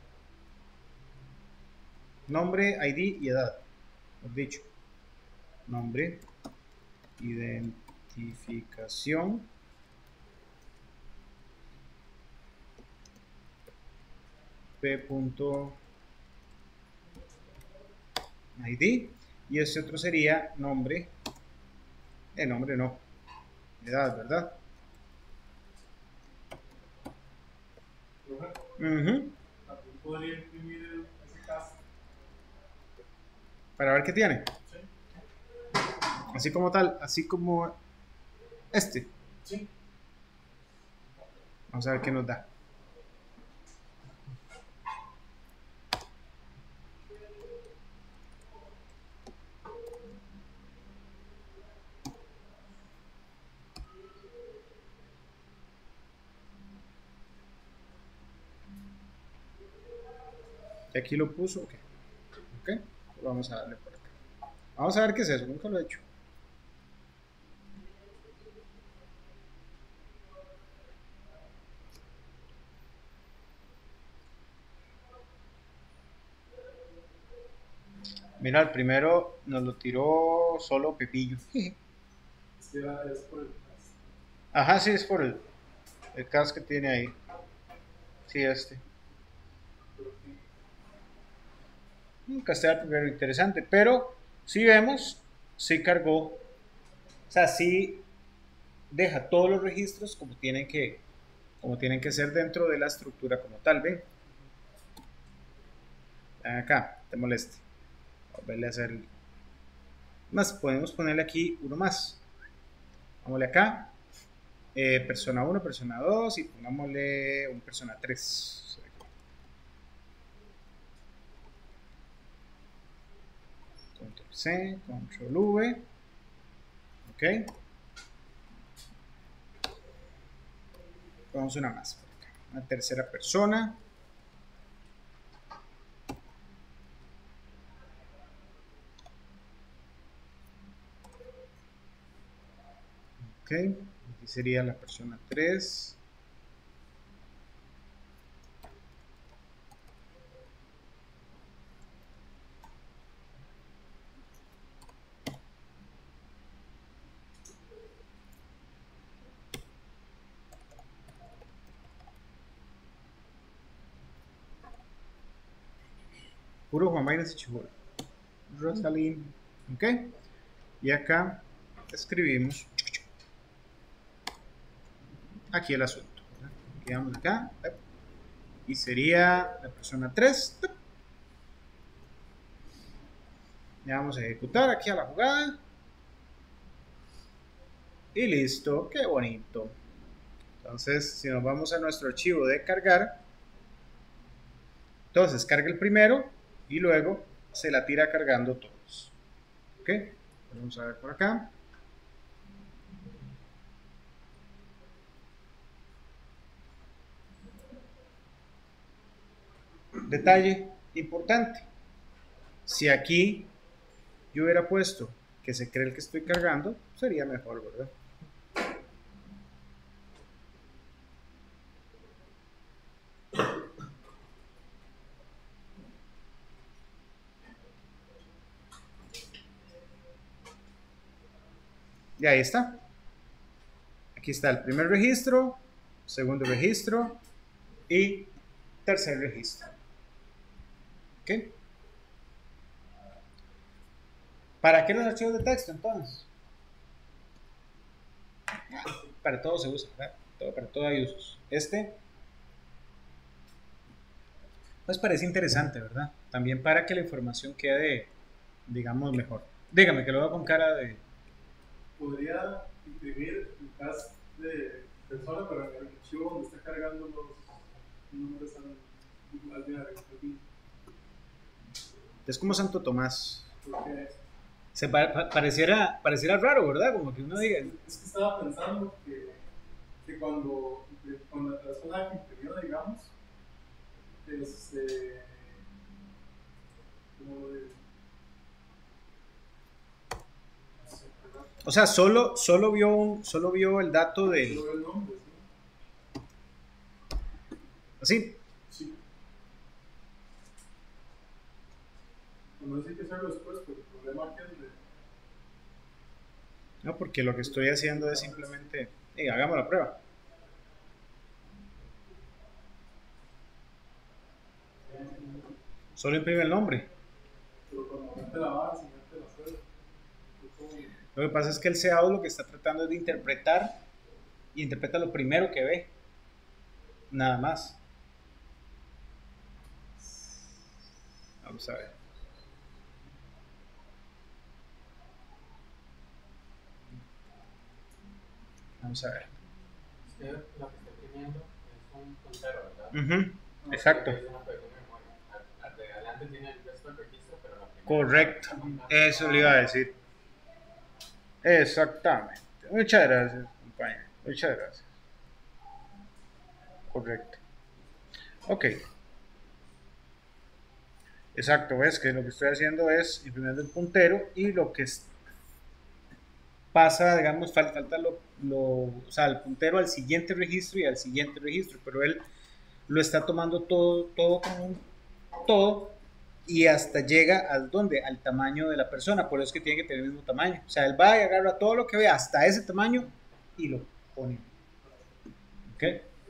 nombre, ID y edad, hemos dicho, nombre, identificación, p.id y este otro sería nombre, nombre no, edad, ¿verdad? ¿Podría imprimir ese caso? Para ver qué tiene. Sí. Así como tal, así como este. Sí. Vamos a ver qué nos da. Y aquí lo puso, ok. Vamos a darle por acá. Vamos a ver qué es eso, nunca lo he hecho. Mira, el primero nos lo tiró solo Pepillo. Es que es por el caso. Ajá, sí, es por el cast que tiene ahí. Sí, este. Castear primero interesante, pero si vemos, sí cargó, o sea, sí deja todos los registros como tienen que ser dentro de la estructura como tal, ¿ven? Acá, te moleste. Volverle a hacer más, podemos ponerle aquí uno más. Vámonos acá, persona 1, persona 2 y pongámosle un persona 3. C, control V, ok. Vamos una más, una tercera persona. Ok, aquí sería la persona 3. Puro Juan Vainas y Chihuahua. Rosalind. Ok. Y acá escribimos aquí el asunto. Quedamos acá. Y sería la persona 3. Le vamos a ejecutar aquí a la jugada. Y listo. Qué bonito. Entonces, si nos vamos a nuestro archivo de cargar, entonces carga el primero y luego se la tira cargando todos. Ok, vamos a ver por acá. Detalle importante. Si aquí yo hubiera puesto que se cree el que estoy cargando, sería mejor, ¿verdad? Y ahí está. Aquí está el primer registro, segundo registro y tercer registro. ¿Ok? ¿Para qué los archivos de texto entonces? Para todo se usa, ¿verdad? Para todo hay usos. Pues parece interesante, ¿verdad? También para que la información quede, digamos, mejor. Dígame, que lo hago con cara de... Podría imprimir el cast de persona, pero en el archivo donde está cargando los números al final. Es como Santo Tomás. Porque Pareciera raro, ¿verdad? Como que uno diga... es que estaba pensando que cuando la persona que imprimió, digamos, como de, no sé, ¿verdad? O sea, solo vio el dato Solo de... veo el nombre, ¿sí? Así. Sí. No sé si hay que hacerlo después, pero el problema que es de... No, porque lo que estoy haciendo es simplemente... hagamos la prueba. Solo imprime el nombre. Pero cuando mete la barra, se mete la cero. Lo que pasa es que el SEAO lo que está tratando es de interpretar y interpreta lo primero que ve. Nada más. Vamos a ver. Vamos a ver. Usted lo que está imprimiendo es un puntero, ¿verdad? Uh-huh. Exacto. Es una pequeña memoria. De adelante tiene el resto del registro, pero la primera... Correcto. Eso le iba a decir. Exactamente. Muchas gracias, compañero. Muchas gracias. Correcto. Ok. Exacto, ves que lo que estoy haciendo es imprimiendo el puntero y lo que pasa, digamos, falta o sea, el puntero al siguiente registro y al siguiente registro, pero él lo está tomando todo como un todo y hasta llega al tamaño de la persona, por eso es que tiene que tener el mismo tamaño. O sea, él va y agarra todo lo que ve hasta ese tamaño y lo pone. ¿Ok?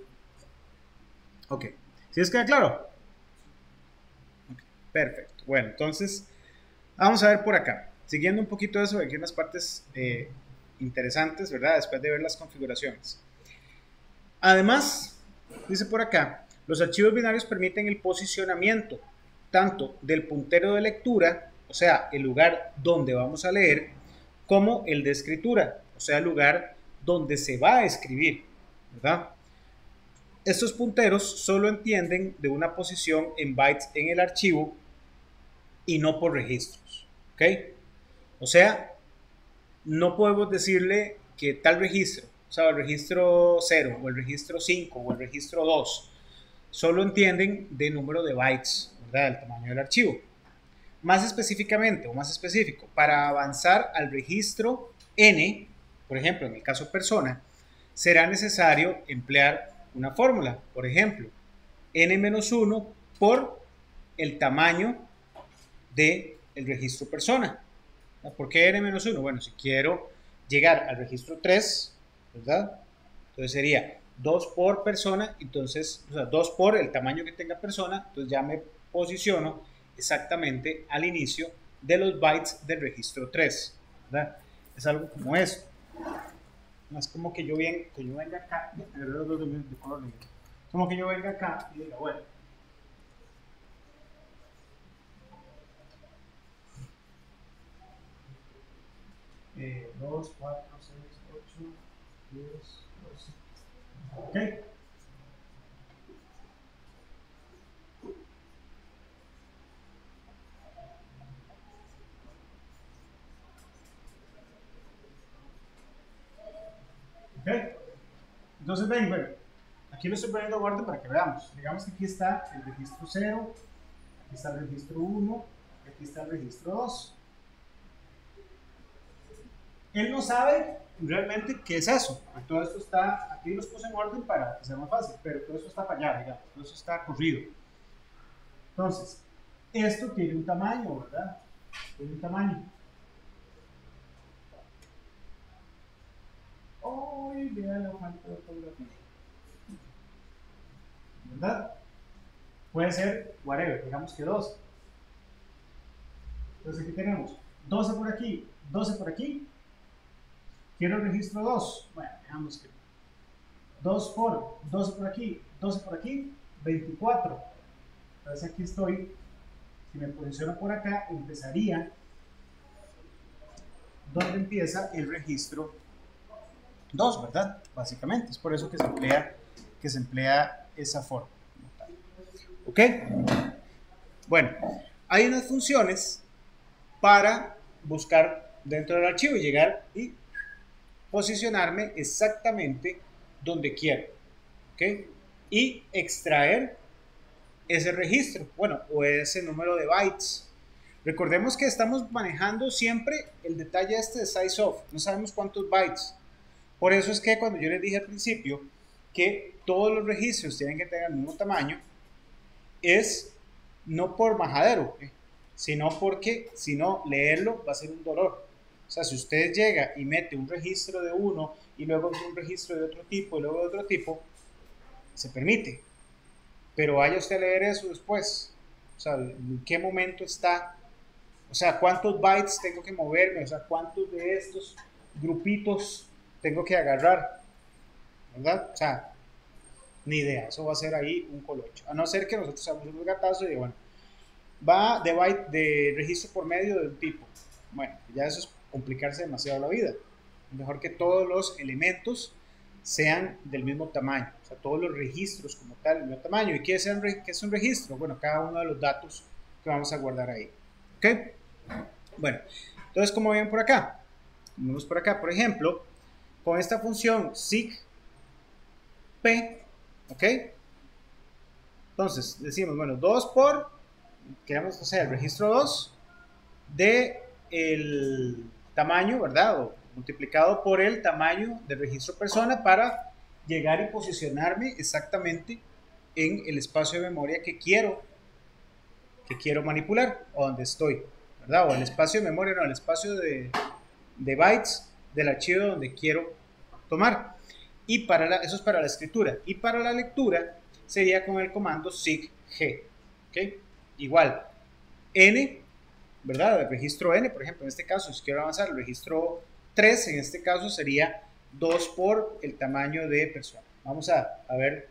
Ok. ¿Sí les queda claro? Okay. Perfecto. Bueno, entonces vamos a ver por acá. Siguiendo un poquito eso, aquí unas partes interesantes, ¿verdad? Después de ver las configuraciones. Además, dice por acá, los archivos binarios permiten el posicionamiento tanto del puntero de lectura, o sea, el lugar donde vamos a leer, como el de escritura, o sea, el lugar donde se va a escribir, ¿verdad? Estos punteros solo entienden de una posición en bytes en el archivo y no por registros, ¿ok? O sea, no podemos decirle que tal registro, o sea, el registro 0 o el registro 5 o el registro 2, solo entienden de número de bytes, ¿verdad? El tamaño del archivo. Más específicamente o más específico, para avanzar al registro N, por ejemplo, en el caso persona, será necesario emplear una fórmula. Por ejemplo, n-1 por el tamaño del registro persona. ¿Por qué n-1? Bueno, si quiero llegar al registro 3, ¿verdad? Entonces sería 2 por persona, entonces, o sea, 2 por el tamaño que tenga persona, entonces ya me posiciono exactamente al inicio de los bytes del registro 3, ¿verdad? Es algo como eso. No es como que yo venga acá, como que yo venga acá y diga, bueno, eh, 2, 4, 6, 8, 10, 12. ¿Ok? ¿Ok? Entonces, ven, bueno, aquí lo estoy poniendo en orden para que veamos. Digamos que aquí está el registro 0, aquí está el registro 1, y aquí está el registro 2. Él no sabe realmente qué es eso. Todo esto está, aquí los puse en orden para que sea más fácil, pero todo esto está para allá, digamos, todo eso está corrido. Entonces, esto tiene un tamaño, ¿verdad? Tiene un tamaño. ¡Ay, vean la falta de ortografía! ¿Verdad? Puede ser, whatever, digamos que 12. Entonces aquí tenemos 12 por aquí, 12 por aquí. Quiero el registro 2. Bueno, digamos que 2 por 12 por aquí, 12 por aquí, 24. Entonces aquí estoy, si me posiciono por acá, empezaría donde empieza el registro 2, ¿verdad? Básicamente, es por eso que se emplea esa forma. ¿Ok? Bueno, hay unas funciones para buscar dentro del archivo y llegar y posicionarme exactamente donde quiero. ¿Ok? Y extraer ese registro, bueno, o ese número de bytes. Recordemos que estamos manejando siempre el detalle este de size of, no sabemos cuántos bytes. Por eso es que cuando yo les dije al principio que todos los registros tienen que tener el mismo tamaño, es no por majadero, sino porque si no, leerlo va a ser un dolor. O sea, si usted llega y mete un registro de uno y luego un registro de otro tipo y luego de otro tipo, se permite. Pero vaya usted a leer eso después. O sea, ¿en qué momento está? O sea, ¿cuántos bytes tengo que moverme? O sea, ¿cuántos de estos grupitos tengo que agarrar? ¿Verdad? O sea, ni idea. Eso va a ser ahí un colocho. A no ser que nosotros hagamos unos gatazos y digo, bueno, va de byte de registro por medio de un tipo. Bueno, ya eso es complicarse demasiado la vida. Mejor que todos los elementos sean del mismo tamaño, o sea, todos los registros como tal, del mismo tamaño. ¿Y qué es un registro? Bueno, cada uno de los datos que vamos a guardar ahí. ¿Ok? Bueno, entonces, como ven por acá, vamos por acá, por ejemplo, con esta función sigp, ¿ok? Entonces, decimos, bueno, 2 por, queremos, o sea, el registro 2 de el tamaño, ¿verdad? O multiplicado por el tamaño del registro persona para llegar y posicionarme exactamente en el espacio de memoria que quiero manipular o donde estoy, ¿verdad? O el espacio de memoria, no, el espacio de bytes del archivo donde quiero tomar. Y eso es para la escritura. Y para la lectura sería con el comando sigg, ¿ok? Igual, n, ¿verdad? El registro n, por ejemplo, en este caso, si quiero avanzar, el registro 3, en este caso sería 2 por el tamaño de persona. Vamos a ver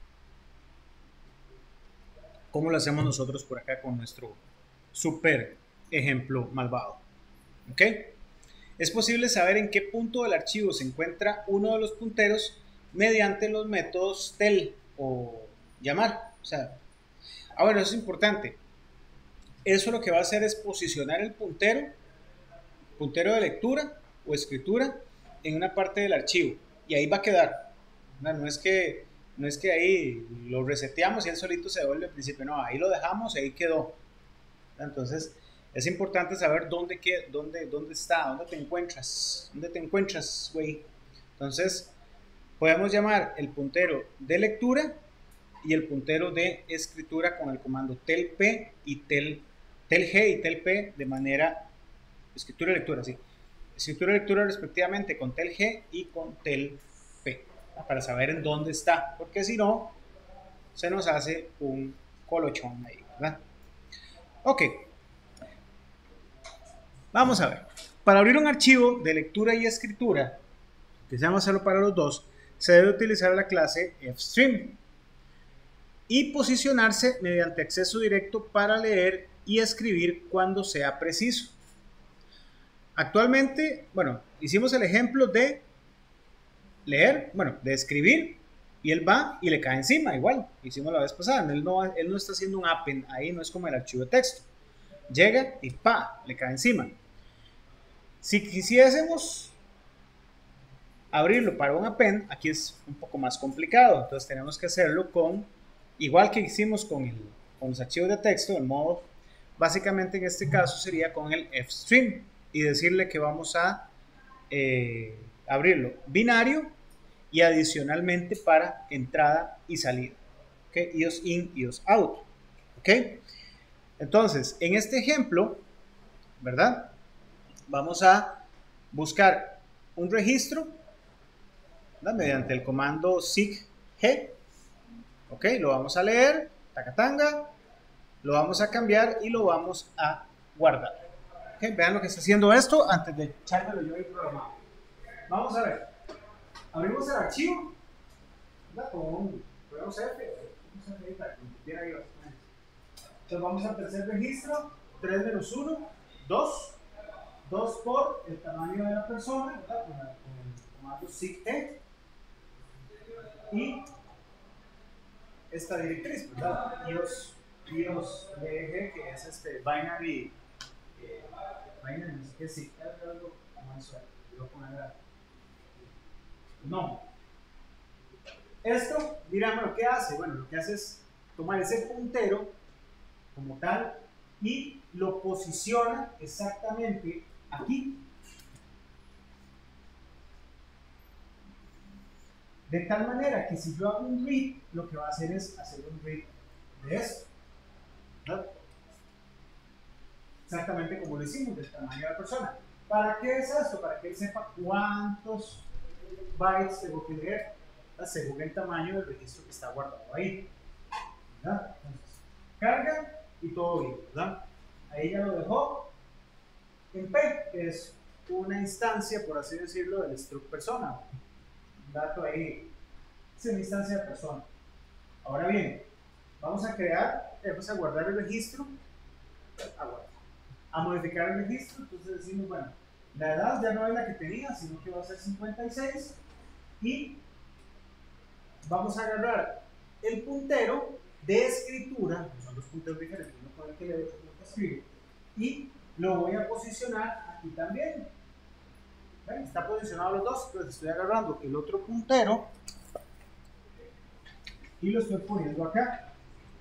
cómo lo hacemos nosotros por acá con nuestro super ejemplo malvado. ¿Ok? Es posible saber en qué punto del archivo se encuentra uno de los punteros mediante los métodos tel o llamar. O sea, bueno, eso es importante. Eso lo que va a hacer es posicionar el puntero puntero de lectura o escritura en una parte del archivo y ahí va a quedar. No es que ahí lo reseteamos y él solito se devuelve al principio, no, ahí lo dejamos y ahí quedó. Entonces es importante saber dónde está, dónde te encuentras, güey. Entonces podemos llamar el puntero de lectura y el puntero de escritura con el comando telp y telg y telp de manera escritura y lectura, sí. Escritura y lectura respectivamente con telg y con telp para saber en dónde está, porque si no se nos hace un colochón ahí, ¿verdad? Ok, vamos a ver. Para abrir un archivo de lectura y escritura, que se llama hacerlo para los dos, se debe utilizar la clase fstream y posicionarse mediante acceso directo para leer y escribir cuando sea preciso. Actualmente, bueno, hicimos el ejemplo de leer, bueno, de escribir, y él va y le cae encima, igual, hicimos la vez pasada, él no está haciendo un append, ahí no es como el archivo de texto, llega y pa, le cae encima. Si quisiésemos abrirlo para un append, aquí es un poco más complicado, entonces tenemos que hacerlo con, igual que hicimos con los archivos de texto, el modo, básicamente en este caso sería con el fstream, y decirle que vamos a abrirlo binario y adicionalmente para entrada y salida, ¿okay? IOS in, IOS out, ¿ok? Entonces, en este ejemplo, ¿verdad? Vamos a buscar un registro, ¿verdad? Mediante el comando sig g, ¿ok? Lo vamos a leer, tacatanga, lo vamos a cambiar y lo vamos a guardar. ¿Okay? Vean lo que está haciendo esto antes de echármelo yo ahí programado. Vamos a ver. Abrimos el archivo, ¿verdad? Con un F, para que entienda ahí básicamente. Entonces vamos al tercer registro, 3-1, 2 por el tamaño de la persona, ¿verdad? Con el comando sig g y esta directriz, ¿verdad? IOS DG, que es binary, que sí, algo como eso, lo voy a poner a no. Esto, dirán, bueno, ¿qué hace? Bueno, lo que hace es tomar ese puntero como tal y lo posiciona exactamente aquí. De tal manera que si yo hago un read, lo que va a hacer es hacer un read de esto, ¿verdad? Exactamente como lo hicimos, del tamaño de la persona. ¿Para qué es esto? Para que él sepa cuántos bytes tengo que leer, ¿verdad? Según el tamaño del registro que está guardado ahí, ¿verdad? Entonces, carga y todo bien, ¿verdad? Ahí ya lo dejó en P, que es una instancia, por así decirlo, del struct persona. Un dato ahí, es una instancia de persona. Ahora bien, vamos a guardar el registro, a modificar el registro, entonces decimos, bueno, la edad ya no es la que tenía, sino que va a ser 56 y vamos a agarrar el puntero de escritura, que son dos punteros diferentes, uno con el que leo y otro con el que escribo, y lo voy a posicionar aquí también. ¿Ven? Está posicionado los dos, entonces estoy agarrando el otro puntero y lo estoy poniendo acá.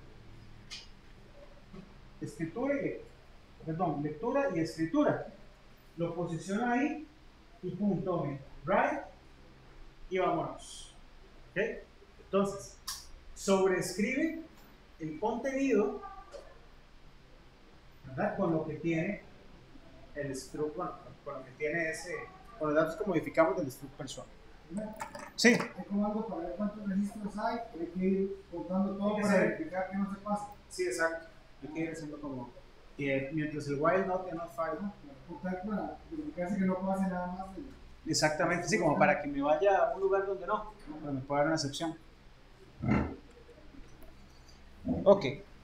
Lectura y escritura. Lo posiciono ahí y punto right y vámonos. ¿Okay? Entonces, sobrescribe el contenido, ¿verdad? Con lo que tiene el struct, bueno, con lo que tiene con los datos que modificamos del struct persona. Sí. Hay comando para ver cuántos registros hay, hay que ir contando todo para verificar que no se pase. Sí, exacto. Hay que ir haciendo como mientras el while not enough file, ¿no? Contar para verificarse que no pase nada más. Exactamente, sí, como para que me vaya a un lugar donde no, pero me pueda dar una excepción. Ok.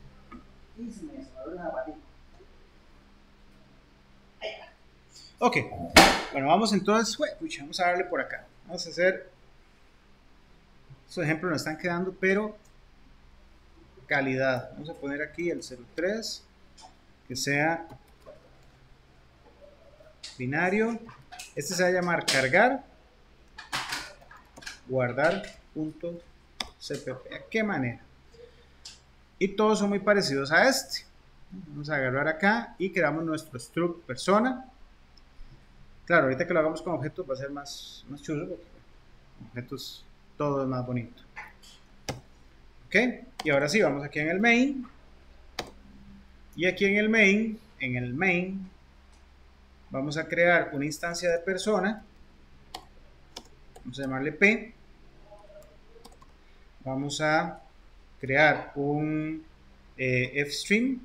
Ok, bueno, vamos entonces, vamos a darle por acá. Vamos a hacer, estos ejemplos nos están quedando, pero calidad. Vamos a poner aquí el 03, que sea binario, este se va a llamar cargar, guardar.cpp. ¿A qué manera? Y todos son muy parecidos a este. Vamos a agarrar acá y creamos nuestro struct persona. Claro, ahorita que lo hagamos con objetos va a ser más chulo, porque con objetos todo es más bonito. Ok, y ahora sí, vamos aquí en el main. Y aquí en el main, vamos a crear una instancia de persona. Vamos a llamarle P. Vamos a crear un fstream.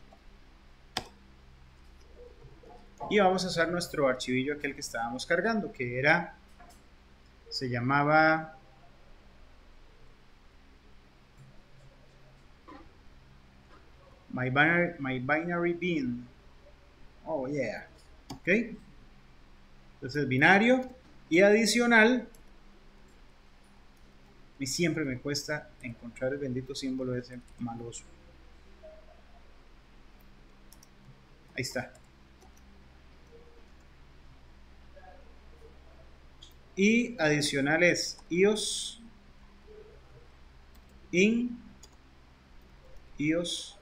Y vamos a usar nuestro archivillo aquel que estábamos cargando, que era, se llamaba my binary bin. Oh yeah. Ok. Entonces binario y adicional. Y siempre me cuesta encontrar el bendito símbolo ese maloso. Ahí está. Y adicional es ios in, ios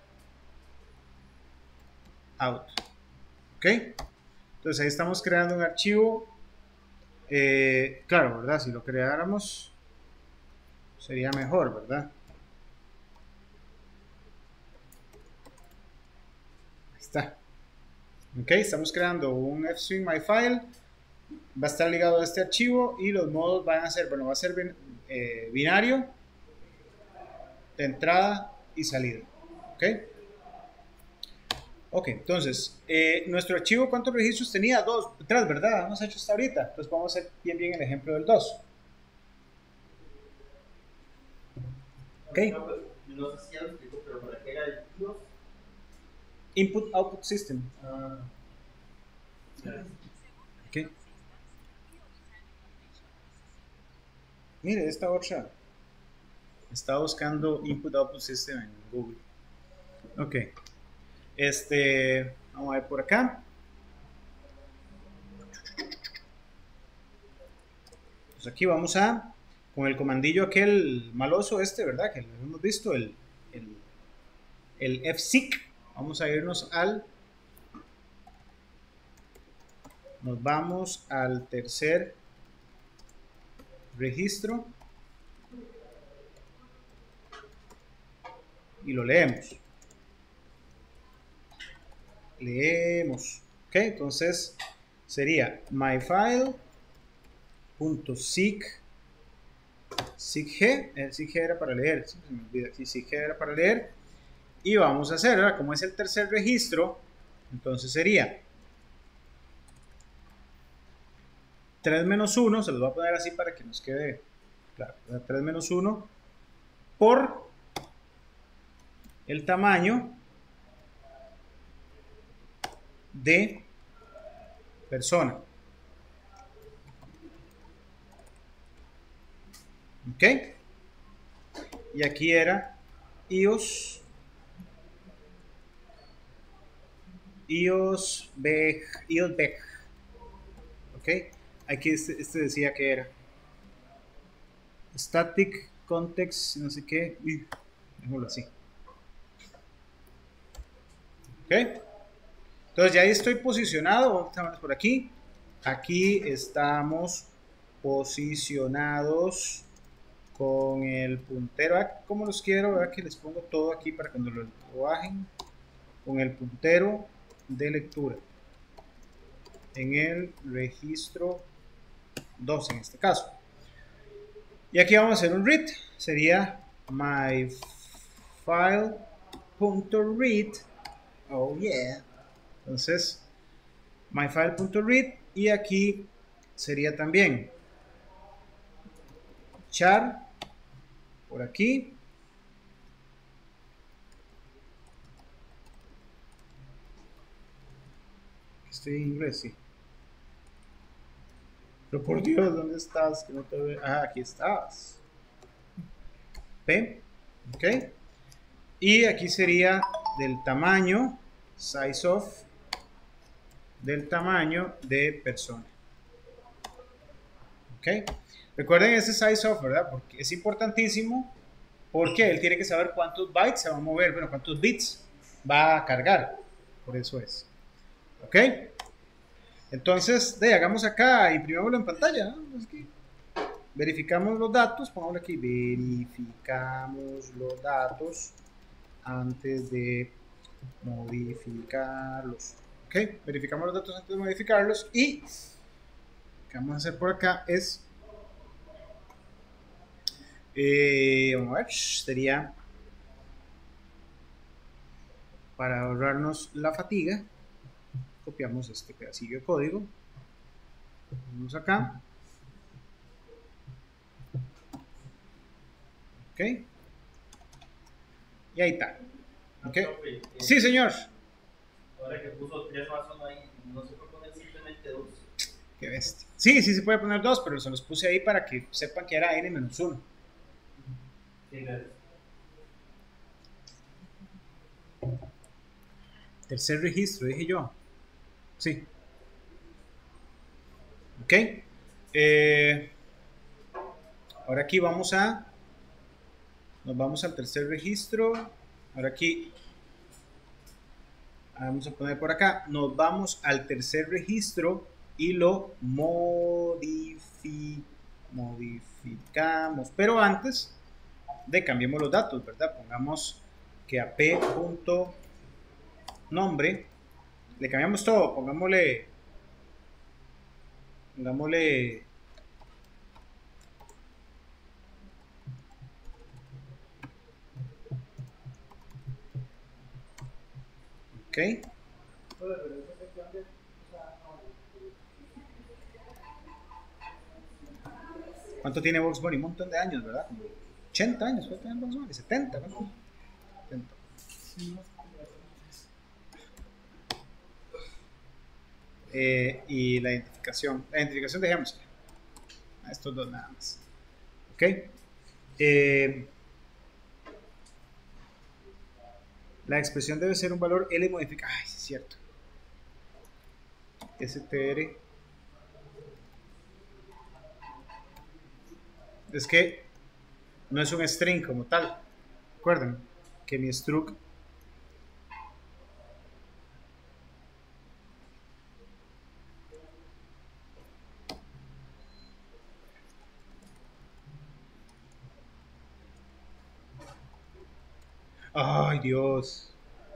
out. Ok. Entonces ahí estamos creando un archivo. Claro, ¿verdad? Si lo creáramos sería mejor, ¿verdad? Ahí está. Ok, estamos creando un fstream myfile. Va a estar ligado a este archivo y los modos van a ser, bueno, va a ser binario de entrada y salida. Ok. Ok, entonces, nuestro archivo, ¿cuántos registros tenía? 2, 3, ¿verdad? Hemos hecho hasta ahorita. Entonces vamos a hacer bien el ejemplo del 2. Ok. No sé si ya lo explico, pero ¿para qué era el BIOS? Input Output System. Ok. Mire, esta otra. Estaba buscando Input Output System en Google. Ok. Vamos a ver por acá. Pues aquí vamos a, con el comandillo aquel maloso ¿verdad? Que lo hemos visto, el fseek. Vamos a irnos nos vamos al tercer registro y lo leemos. Ok, entonces sería myfile.seek seekg, el seekg era para leer, se me olvida, sí, seekg era para leer, y vamos a hacer, ¿verdad? Como es el tercer registro, entonces sería 3 menos 1, se los voy a poner así para que nos quede claro, 3 menos 1 por el tamaño de persona. Ok. Y aquí era ios beg. Ok. Aquí este decía que era static context, no sé qué. Déjalo así. Ok. Entonces ya ahí estoy posicionado. Estamos por aquí. Aquí estamos posicionados con el puntero. Como los quiero, ¿verdad? Que les pongo todo aquí para cuando lo bajen. Con el puntero de lectura en el registro 2 en este caso. Y aquí vamos a hacer un read. Sería myfile.read. Oh yeah. Entonces, myfile.read, y aquí sería también char por aquí. Estoy en inglés, sí. Pero por Dios, ¿dónde estás? Que no te veo. Ah, aquí estás. P. Ok. Y aquí sería del tamaño, size of, del tamaño de persona. ¿Ok? Recuerden ese size of, ¿verdad? Porque es importantísimo, porque él tiene que saber cuántos bytes se va a mover, bueno, cuántos bits va a cargar. Por eso es. ¿Ok? Entonces, hagamos acá, imprimámoslo en pantalla, ¿no? Es que verificamos los datos, pongámoslo aquí, verificamos los datos antes de modificarlos. ¿Ok? Verificamos los datos antes de modificarlos y lo que vamos a hacer por acá es, vamos a ver, sería para ahorrarnos la fatiga, copiamos este pedacillo de código, vamos acá, ok, y ahí está. ¿Ok? Sí, señor. Ahora que puso 3 más 1 ahí, no se puede poner simplemente 2. Qué bestia. Sí, sí se puede poner 2, pero se los puse ahí para que sepan que era n-1. Sí, gracias. Tercer registro, dije yo. Sí. Ok. Ahora aquí nos vamos al tercer registro. Ahora aquí, vamos a poner por acá, nos vamos al tercer registro y lo modificamos. Pero antes cambiemos los datos, ¿verdad? Pongamos que a p.nombre le cambiamos todo, pongámosle ok. ¿Cuánto tiene Bugs Bunny? Un montón de años, ¿verdad? Como 80 años, ¿cuánto tiene Bugs Bunny? 70, ¿no? 70. Y la identificación dejemos a estos dos nada más. Ok. La expresión debe ser un valor L modificado. Ay, sí es cierto. str. Es que no es un string como tal. Recuerden que mi struct ay, Dios.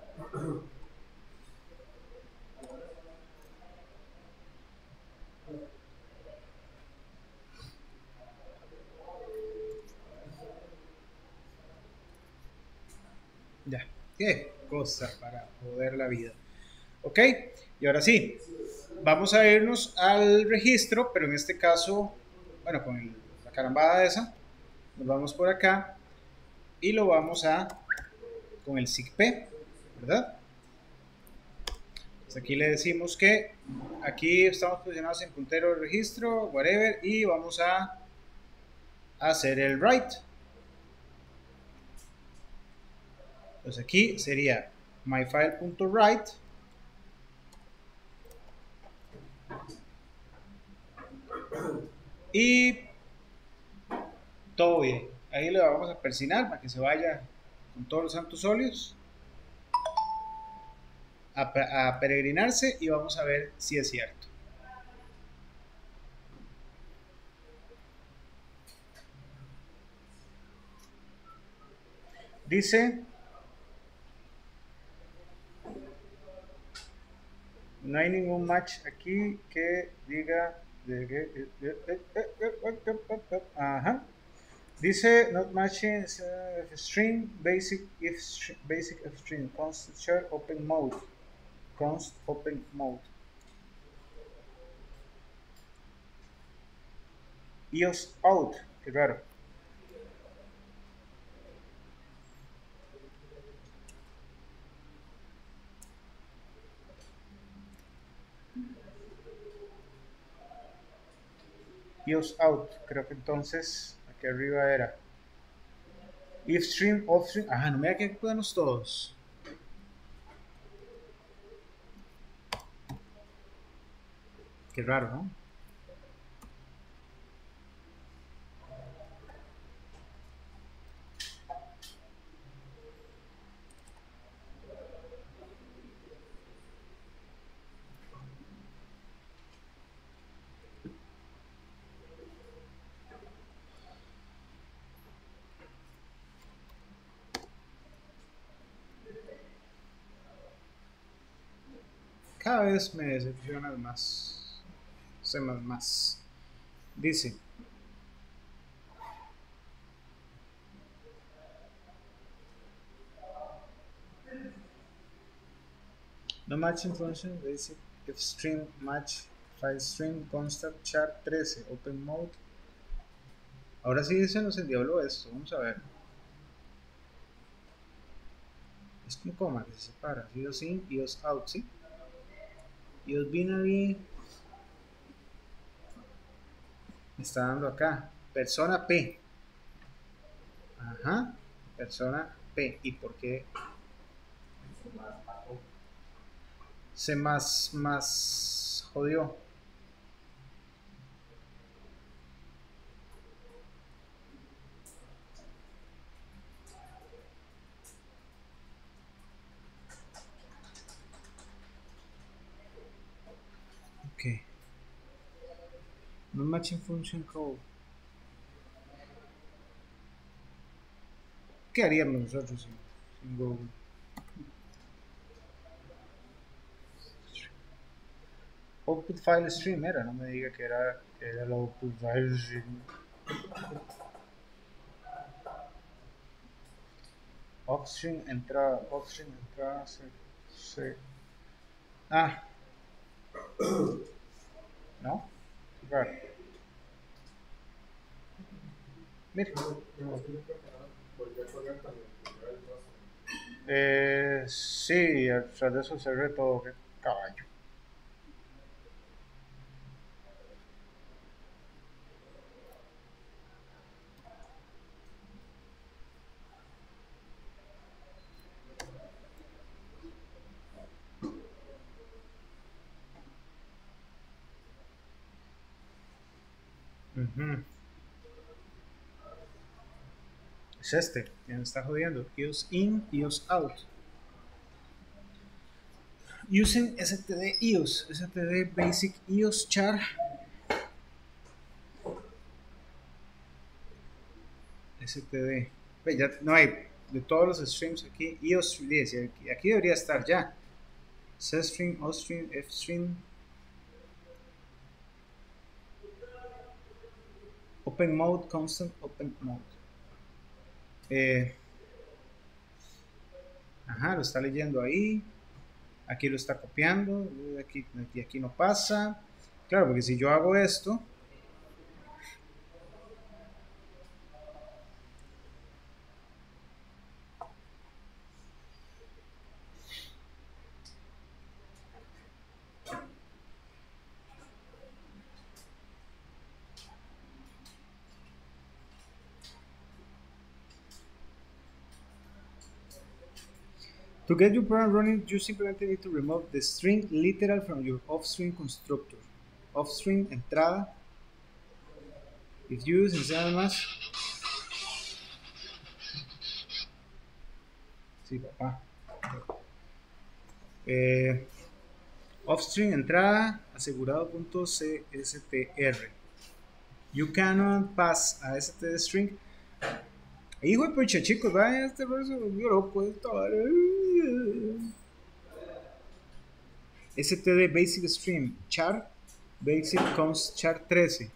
Ya, qué cosa para joder la vida. Ok, y ahora sí, vamos a irnos al registro, pero en este caso, bueno, con la carambada esa, nos vamos por acá y lo vamos con el sigp, ¿verdad? Pues aquí le decimos que aquí estamos posicionados en puntero de registro, whatever, y vamos a hacer el write. Pues aquí sería myfile.write y todo bien. Ahí le vamos a persinar para que se vaya con todos los santos óleos a peregrinarse y vamos a ver si es cierto. Dice, no hay ningún match aquí que diga ajá. Dice not matching if string basic if string const share open mode const open mode EOS out, qué raro. EOS out, creo que entonces aquí arriba era if string off string, ajá, no me da que podemos todos. Qué raro, ¿no? Cada vez me decepcionas más. C++. Dice, no matching function basic if string match file string constant char 13 open mode. Ahora sí se nos endiabló esto, vamos a ver. Es con coma que se separa, iOS in, iOS out, ¿sí? iOS binary me está dando acá, persona P. Ajá, persona P. ¿Y por qué se más jodió? Ok. No matching function code. ¿Qué haríamos nosotros sin Google? Output file stream era, no me diga que era el output file stream. Offstream entrada, ah, no, claro. Mira, sí, tras de eso cerré todo, qué caballo. Es este, que me está jodiendo. iOS in, iOS out. Using std iOS, std basic iOS char. std. Ve, ya no hay de todos los streams aquí. iOS release, aquí debería estar ya. Cstring, ostring, fstring. Open mode, constant open mode. Ajá, lo está leyendo ahí. Aquí lo está copiando. Aquí no pasa. Claro, porque si yo hago esto. To get your program running, you simplemente need to remove the string literal from your offstring constructor. Offstring, entrada. If you use nada más. Sí, papá. Offstring, entrada, asegurado.cstr. You cannot pass a std string. Hijo de pucha, chicos, vaya, este verso volvió loco esto. std basic stream char basic const char 13.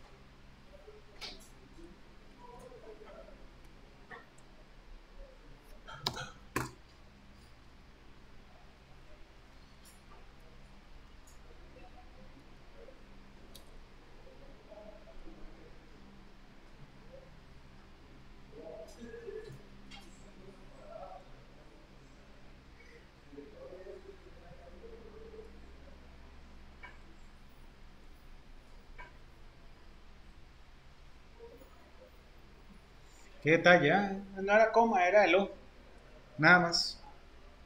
¿Qué detalle? No era coma, era el O. Nada más.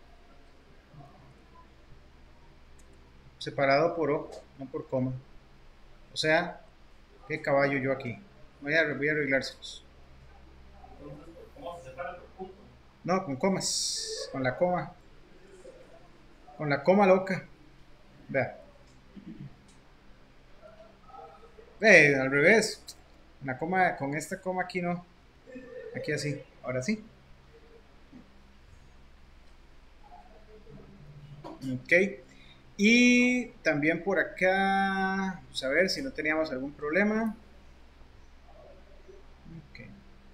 Separado por O, no por coma. O sea, ¿qué caballo yo aquí? Voy a arreglárselos. Entonces, ¿cómo se separa por punto? No, con comas. Con la coma. Con la coma loca. Vea. Ve, al revés. La coma, con esta coma aquí no. Aquí así. Ahora sí. Ok. Y también por acá. Vamos a ver si no teníamos algún problema. Ok.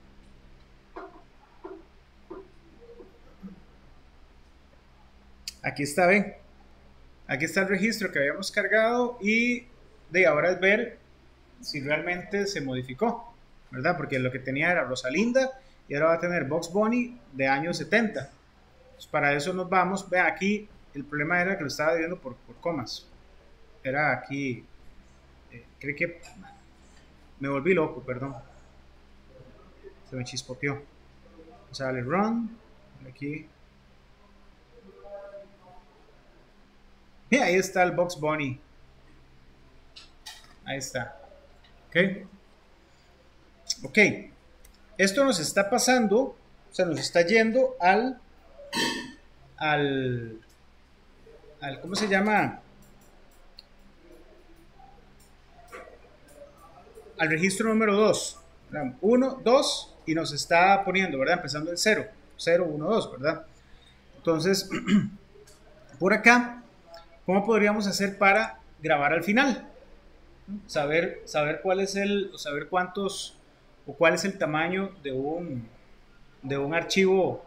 Aquí está, ven. Aquí está el registro que habíamos cargado y de ahora es ver si realmente se modificó, ¿verdad? Porque lo que tenía era Rosalinda y ahora va a tener Bugs Bunny de años 70. Pues para eso nos vamos. Vean, aquí el problema era que lo estaba viendo por comas. Era aquí, creo que me volví loco, perdón. Se me chispoteó. Vamos a darle run. Aquí. Y ahí está el Bugs Bunny. Ahí está. Ok. Ok. Esto nos está pasando, o sea, nos está yendo al ¿cómo se llama? Al registro número 2. 1, 2 y nos está poniendo, ¿verdad? Empezando el 0, 0, 1, 2, ¿verdad? Entonces, por acá, ¿cómo podríamos hacer para grabar al final? Saber cuál es saber cuántos o cuál es el tamaño de un archivo,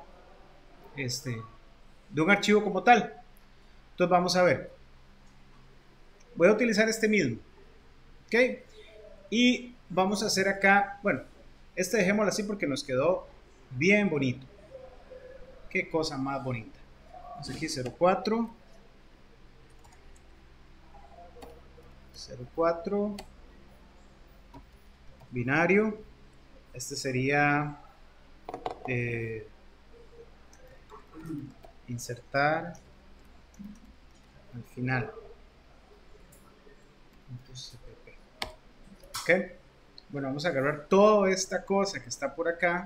de un archivo como tal. Entonces vamos a ver. Voy a utilizar este mismo, ¿ok? Y vamos a hacer acá, bueno, este dejémoslo así porque nos quedó bien bonito. Qué cosa más bonita. Vamos aquí 04 04 binario. Este sería insertar al final. Ok. Bueno, vamos a agarrar toda esta cosa que está por acá.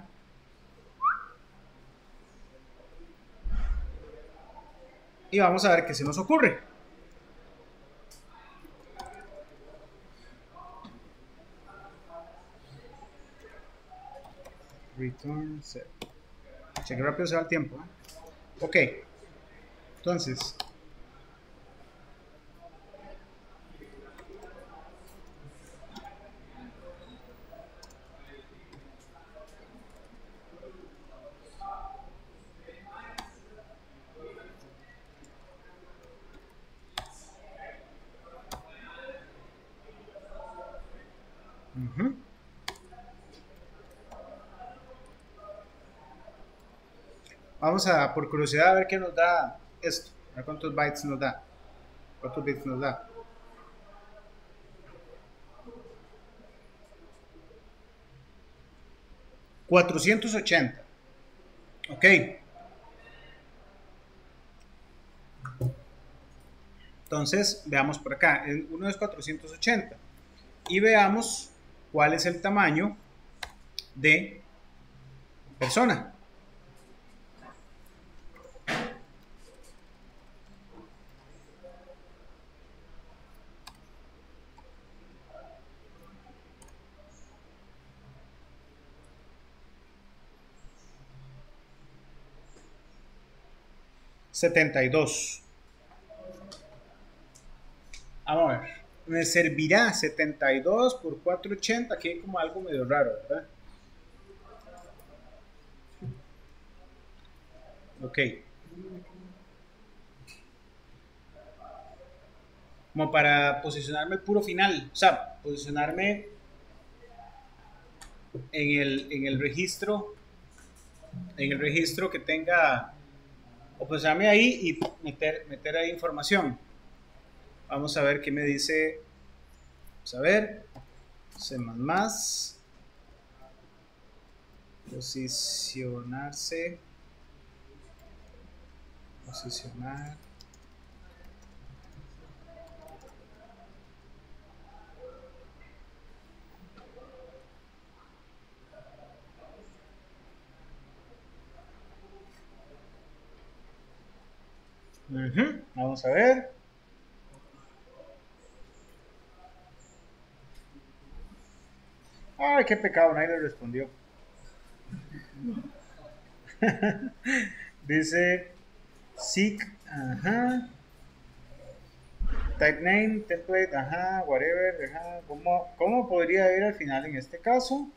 Y vamos a ver qué se nos ocurre. Return set. Cheque rápido, se va el tiempo. Ok. Entonces. Vamos a, por curiosidad, a ver qué nos da esto. A ver cuántos bytes nos da. ¿Cuántos bits nos da? $480. Ok. Entonces, veamos por acá. Uno es 480. Y veamos cuál es el tamaño de persona. $72. Vamos a ver. Me servirá 72 por 480. Aquí hay como algo medio raro, ¿verdad? Ok. Como para posicionarme el puro final. O sea, posicionarme en el registro. En el registro que tenga. O posicionarme ahí y meter ahí información. Vamos a ver qué me dice. Vamos a ver. C++. Posicionarse. Posicionar. Vamos a ver. Ay, qué pecado, nadie le respondió. Dice seek, ajá. Type name, template, ajá, whatever, ajá. ¿Cómo podría ir al final en este caso?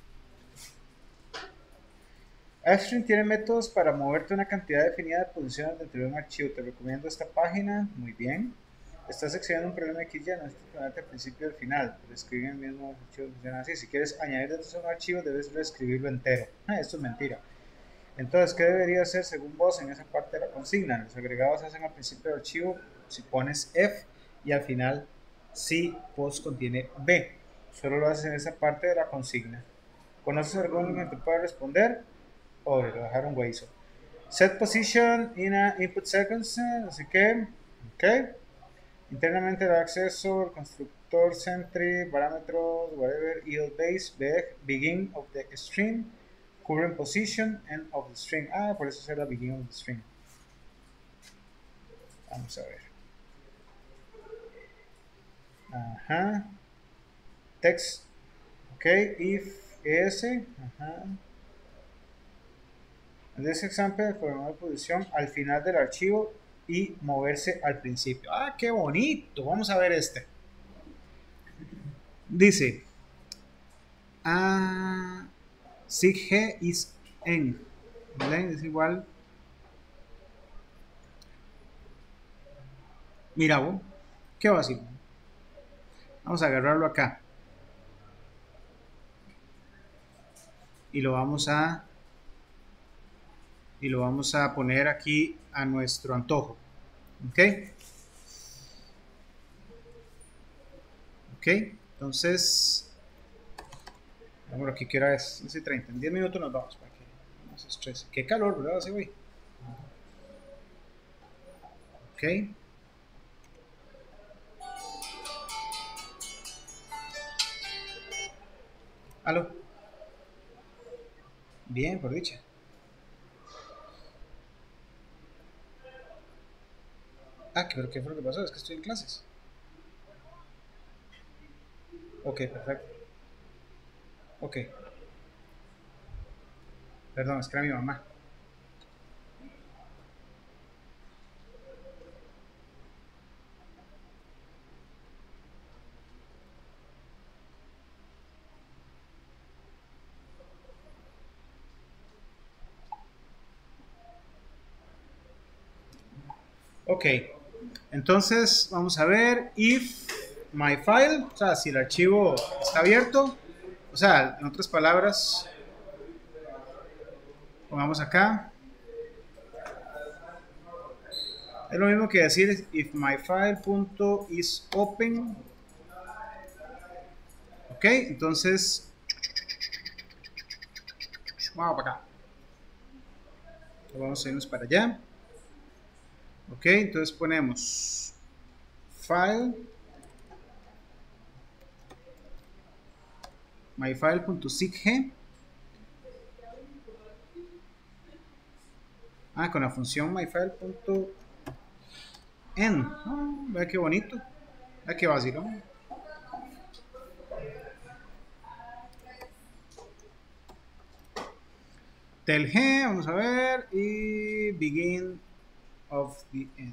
F-String tiene métodos para moverte una cantidad definida de posiciones dentro de un archivo. Te recomiendo esta página. Muy bien. Estás excediendo un problema X ya, no es al principio y al final, pero escribir el mismo archivo funciona así. Si quieres añadir datos a un archivo, debes reescribirlo entero. Esto es mentira. Entonces, ¿qué debería hacer según vos en esa parte de la consigna? Los agregados se hacen al principio del archivo si pones F y al final si post contiene B. Solo lo haces en esa parte de la consigna. ¿Conoces algún que te pueda responder? Pobre, lo dejaron hueso. Set position in a input sequence, así que, ok. Internamente el acceso, el constructor sentry, parámetros, whatever, yield base, begin of the string, current position, end of the string. Ah, por eso será begin of the string. Vamos a ver. Ajá. Text, ok, if es, ajá. En este example, formar posición al final del archivo y moverse al principio. Ah, qué bonito. Vamos a ver este. Dice, sig is en. ¿Vale? Es igual. Mira vos, qué vacío. Vamos a agarrarlo acá. Y lo vamos a poner aquí a nuestro antojo. ¿Ok? Ok, entonces, bueno, aquí que hora es 11:30, en 10 minutos nos vamos para que no se estrese. Qué calor, ¿verdad? Así, güey. Ok. ¿Aló? Bien, por dicha. ¿Pero qué fue lo que pasó? Es que estoy en clases. Ok, perfecto. Ok. Perdón, es que era mi mamá. Ok. Entonces, vamos a ver if my file, o sea, si el archivo está abierto, o sea, en otras palabras, pongamos acá. Es lo mismo que decir if my file.is open. Ok, entonces vamos para acá. Vamos a irnos para allá. Ok, entonces ponemos file myfile.sig. Con la función myfile.end. Vea qué bonito. Vea qué vacilón. Tel G, vamos a ver, y begin of the end.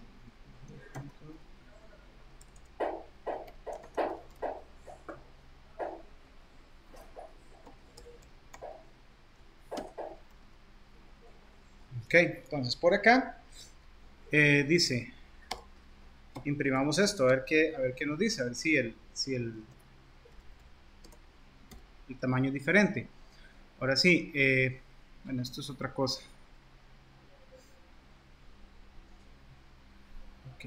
Ok, entonces por acá dice, imprimamos esto, a ver qué nos dice, a ver si el tamaño es diferente. Ahora sí, bueno, esto es otra cosa. Ok.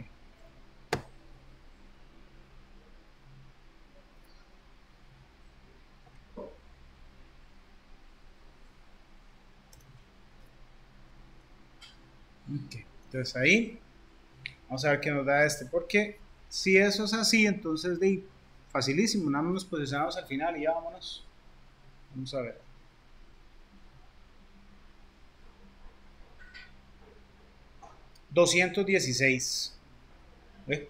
Ok, entonces ahí vamos a ver qué nos da este, porque si eso es así, entonces de facilísimo, nada más nos posicionamos al final y ya vámonos. Vamos a ver. 216. ¿Ve?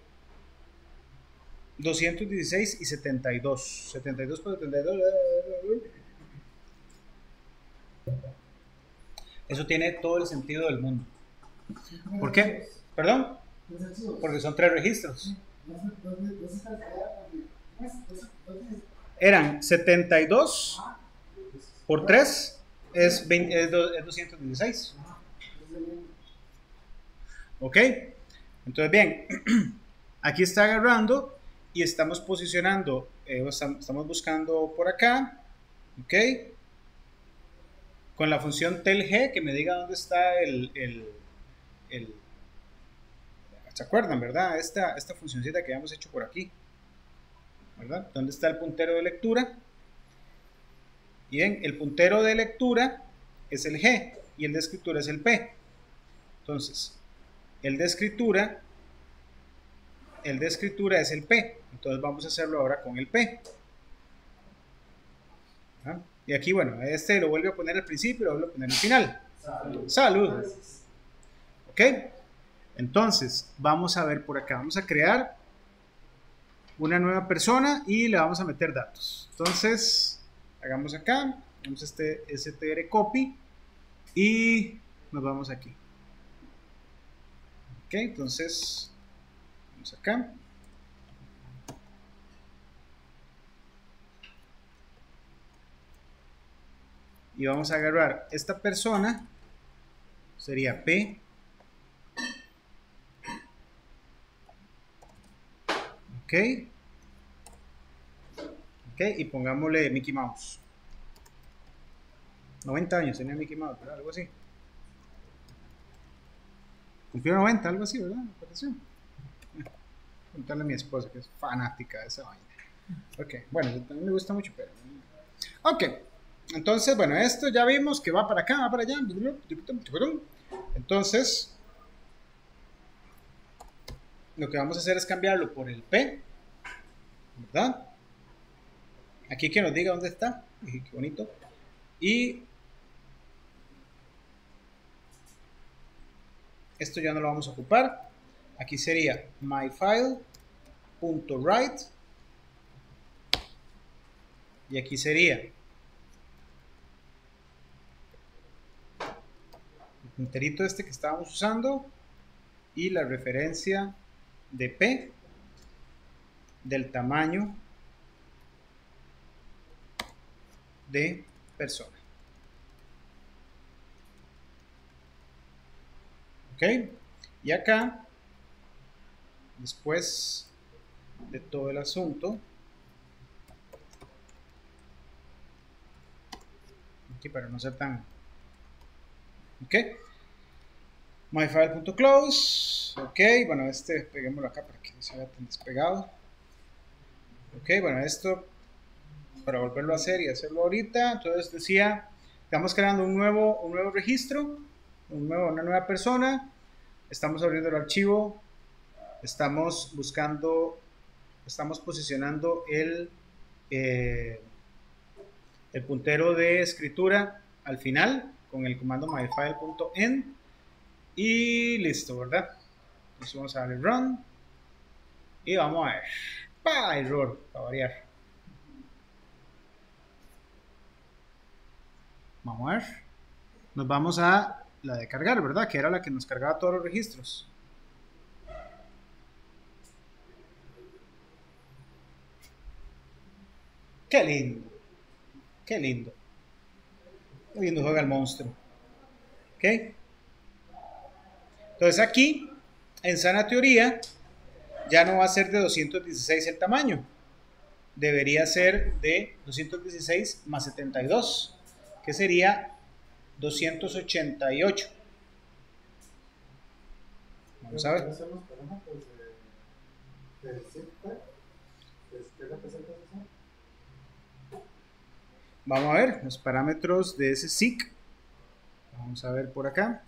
216 y 72. 72 por 72. Eso tiene todo el sentido del mundo. ¿Por qué? ¿Perdón? Porque son 3 registros. Eran 72 por 3 es 216. ¿Ok? Entonces, bien, aquí está agarrando y estamos posicionando, estamos buscando por acá, ¿ok? Con la función telg que me diga dónde está ¿se acuerdan, verdad? Esta funcioncita que habíamos hecho por aquí, ¿verdad? ¿Dónde está el puntero de lectura? Bien, el puntero de lectura es el G y el de escritura es el P. Entonces, el de escritura es el P. Entonces vamos a hacerlo ahora con el P. ¿Ah? Y aquí, bueno, este lo vuelvo a poner al principio y lo vuelvo a poner al final. Salud. ¿Ok? Entonces, vamos a ver por acá. Vamos a crear una nueva persona y le vamos a meter datos. Entonces, hagamos acá. Vamos a este str copy y nos vamos aquí. Ok, entonces, vamos acá. Y vamos a agarrar esta persona, sería P. Ok. Ok, y pongámosle Mickey Mouse. 90 años tenía Mickey Mouse, ¿verdad? Algo así. Cumplió 90, algo así, ¿verdad? Me pareció. Contarle a mi esposa que es fanática de esa vaina. Ok, bueno, también me gusta mucho, pero... Ok, entonces, bueno, esto ya vimos que va para acá, va para allá. Entonces, lo que vamos a hacer es cambiarlo por el P, ¿verdad? Aquí que nos diga dónde está. Qué bonito. Y esto ya no lo vamos a ocupar. Aquí sería myfile.write y aquí sería el punterito este que estábamos usando y la referencia de P del tamaño de persona. Ok, y acá, después de todo el asunto, aquí para no ser tan... Ok, myfile.close. Ok, bueno, peguémoslo acá para que no se vea tan despegado. Ok, bueno, esto para volverlo a hacer y hacerlo ahorita. Entonces decía, estamos creando un nuevo registro, una nueva persona. Estamos abriendo el archivo, estamos buscando, estamos posicionando el puntero de escritura al final con el comando myfile.end y listo, ¿verdad? Entonces vamos a darle run y vamos a ver. ¡Pah! Error, para variar. Vamos a ver. Nos vamos a la de cargar, ¿verdad? Que era la que nos cargaba todos los registros. Qué lindo. Qué lindo. Qué lindo juega el monstruo. ¿Ok? Entonces aquí, en sana teoría, ya no va a ser de 216 el tamaño. Debería ser de 216 más 72, que sería 288. Vamos a ver. Vamos a ver los parámetros de ese SIC. Vamos a ver por acá.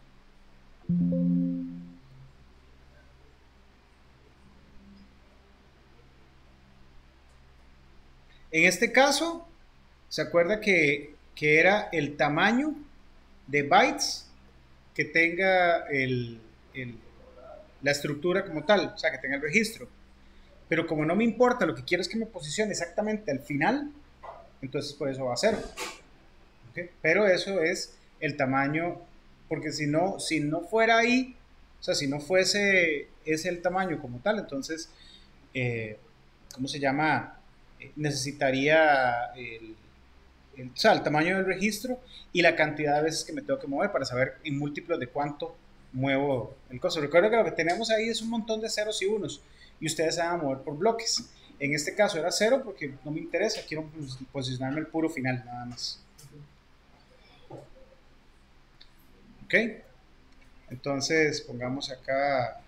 En este caso, ¿se acuerda que era el tamaño de bytes que tenga la estructura como tal, o sea, que tenga el registro. Pero como no me importa, lo que quiero es que me posicione exactamente al final, entonces por eso va a 0. ¿Okay? Pero eso es el tamaño, porque si no fuera ahí, o sea, si no fuese ese el tamaño como tal, entonces, ¿cómo se llama? Necesitaría o sea, el tamaño del registro y la cantidad de veces que me tengo que mover para saber en múltiplos de cuánto muevo el coso. Recuerda que lo que tenemos ahí es un montón de ceros y unos y ustedes se van a mover por bloques. En este caso era 0 porque no me interesa, quiero posicionarme el puro final nada más. Ok, entonces pongamos acá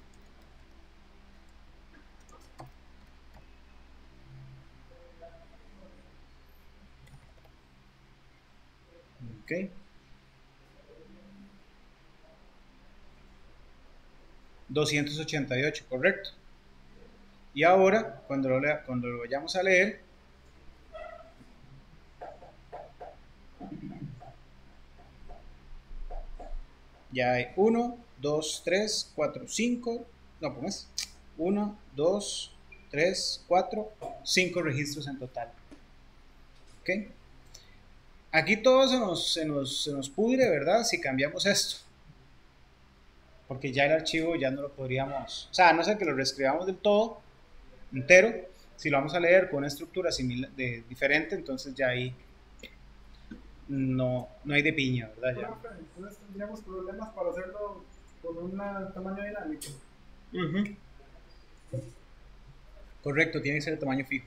ok, 288, correcto. Y ahora, cuando lo vayamos a leer, ya hay 1, 2, 3, 4, 5, no, ¿cómo es? 1, 2, 3, 4, 5 registros en total. ¿Ok? Aquí todo se nos pudre, ¿verdad? Si cambiamos esto. Porque ya el archivo ya no lo podríamos, o sea, a no ser que lo reescribamos del todo, entero, si lo vamos a leer con una estructura diferente, entonces ya ahí no hay de piña, ¿verdad? Ya. Entonces tendríamos problemas para hacerlo con un tamaño dinámico. Correcto, tiene que ser el tamaño fijo.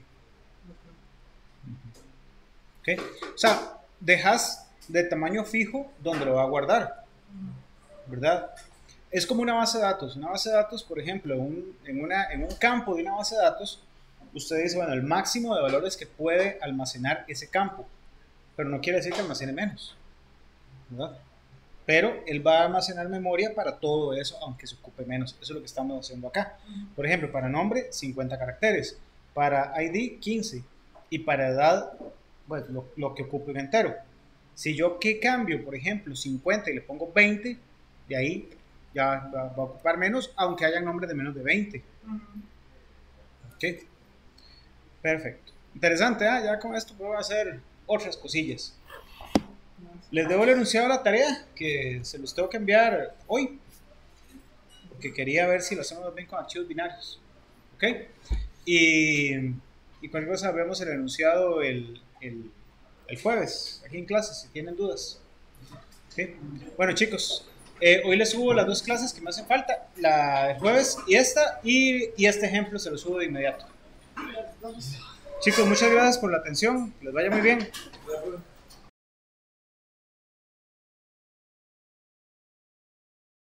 ¿Okay? O sea, dejas de tamaño fijo donde lo va a guardar, ¿verdad? Es como una base de datos. Una base de datos, por ejemplo, en un campo de una base de datos, usted dice, bueno, el máximo de valores que puede almacenar ese campo, pero no quiere decir que almacene menos, ¿verdad? Pero él va a almacenar memoria para todo eso, aunque se ocupe menos. Eso es lo que estamos haciendo acá. Por ejemplo, para nombre, 50 caracteres. Para ID, 15. Y para edad, pues, lo que ocupe un entero. Si yo que cambio, por ejemplo, 50 y le pongo 20, de ahí ya va a ocupar menos, aunque haya nombres de menos de 20. Ok. Perfecto. Interesante, ¿eh? Ya con esto puedo hacer otras cosillas. Les debo el enunciado de la tarea que se los tengo que enviar hoy, porque quería ver si lo hacemos bien con archivos binarios. ¿Ok? Y cualquier cosa vemos el enunciado el jueves, aquí en clases, si tienen dudas. ¿Okay? Bueno, chicos, hoy les subo las 2 clases que me hacen falta, la del jueves y este ejemplo se lo subo de inmediato. Chicos, muchas gracias por la atención, que les vaya muy bien.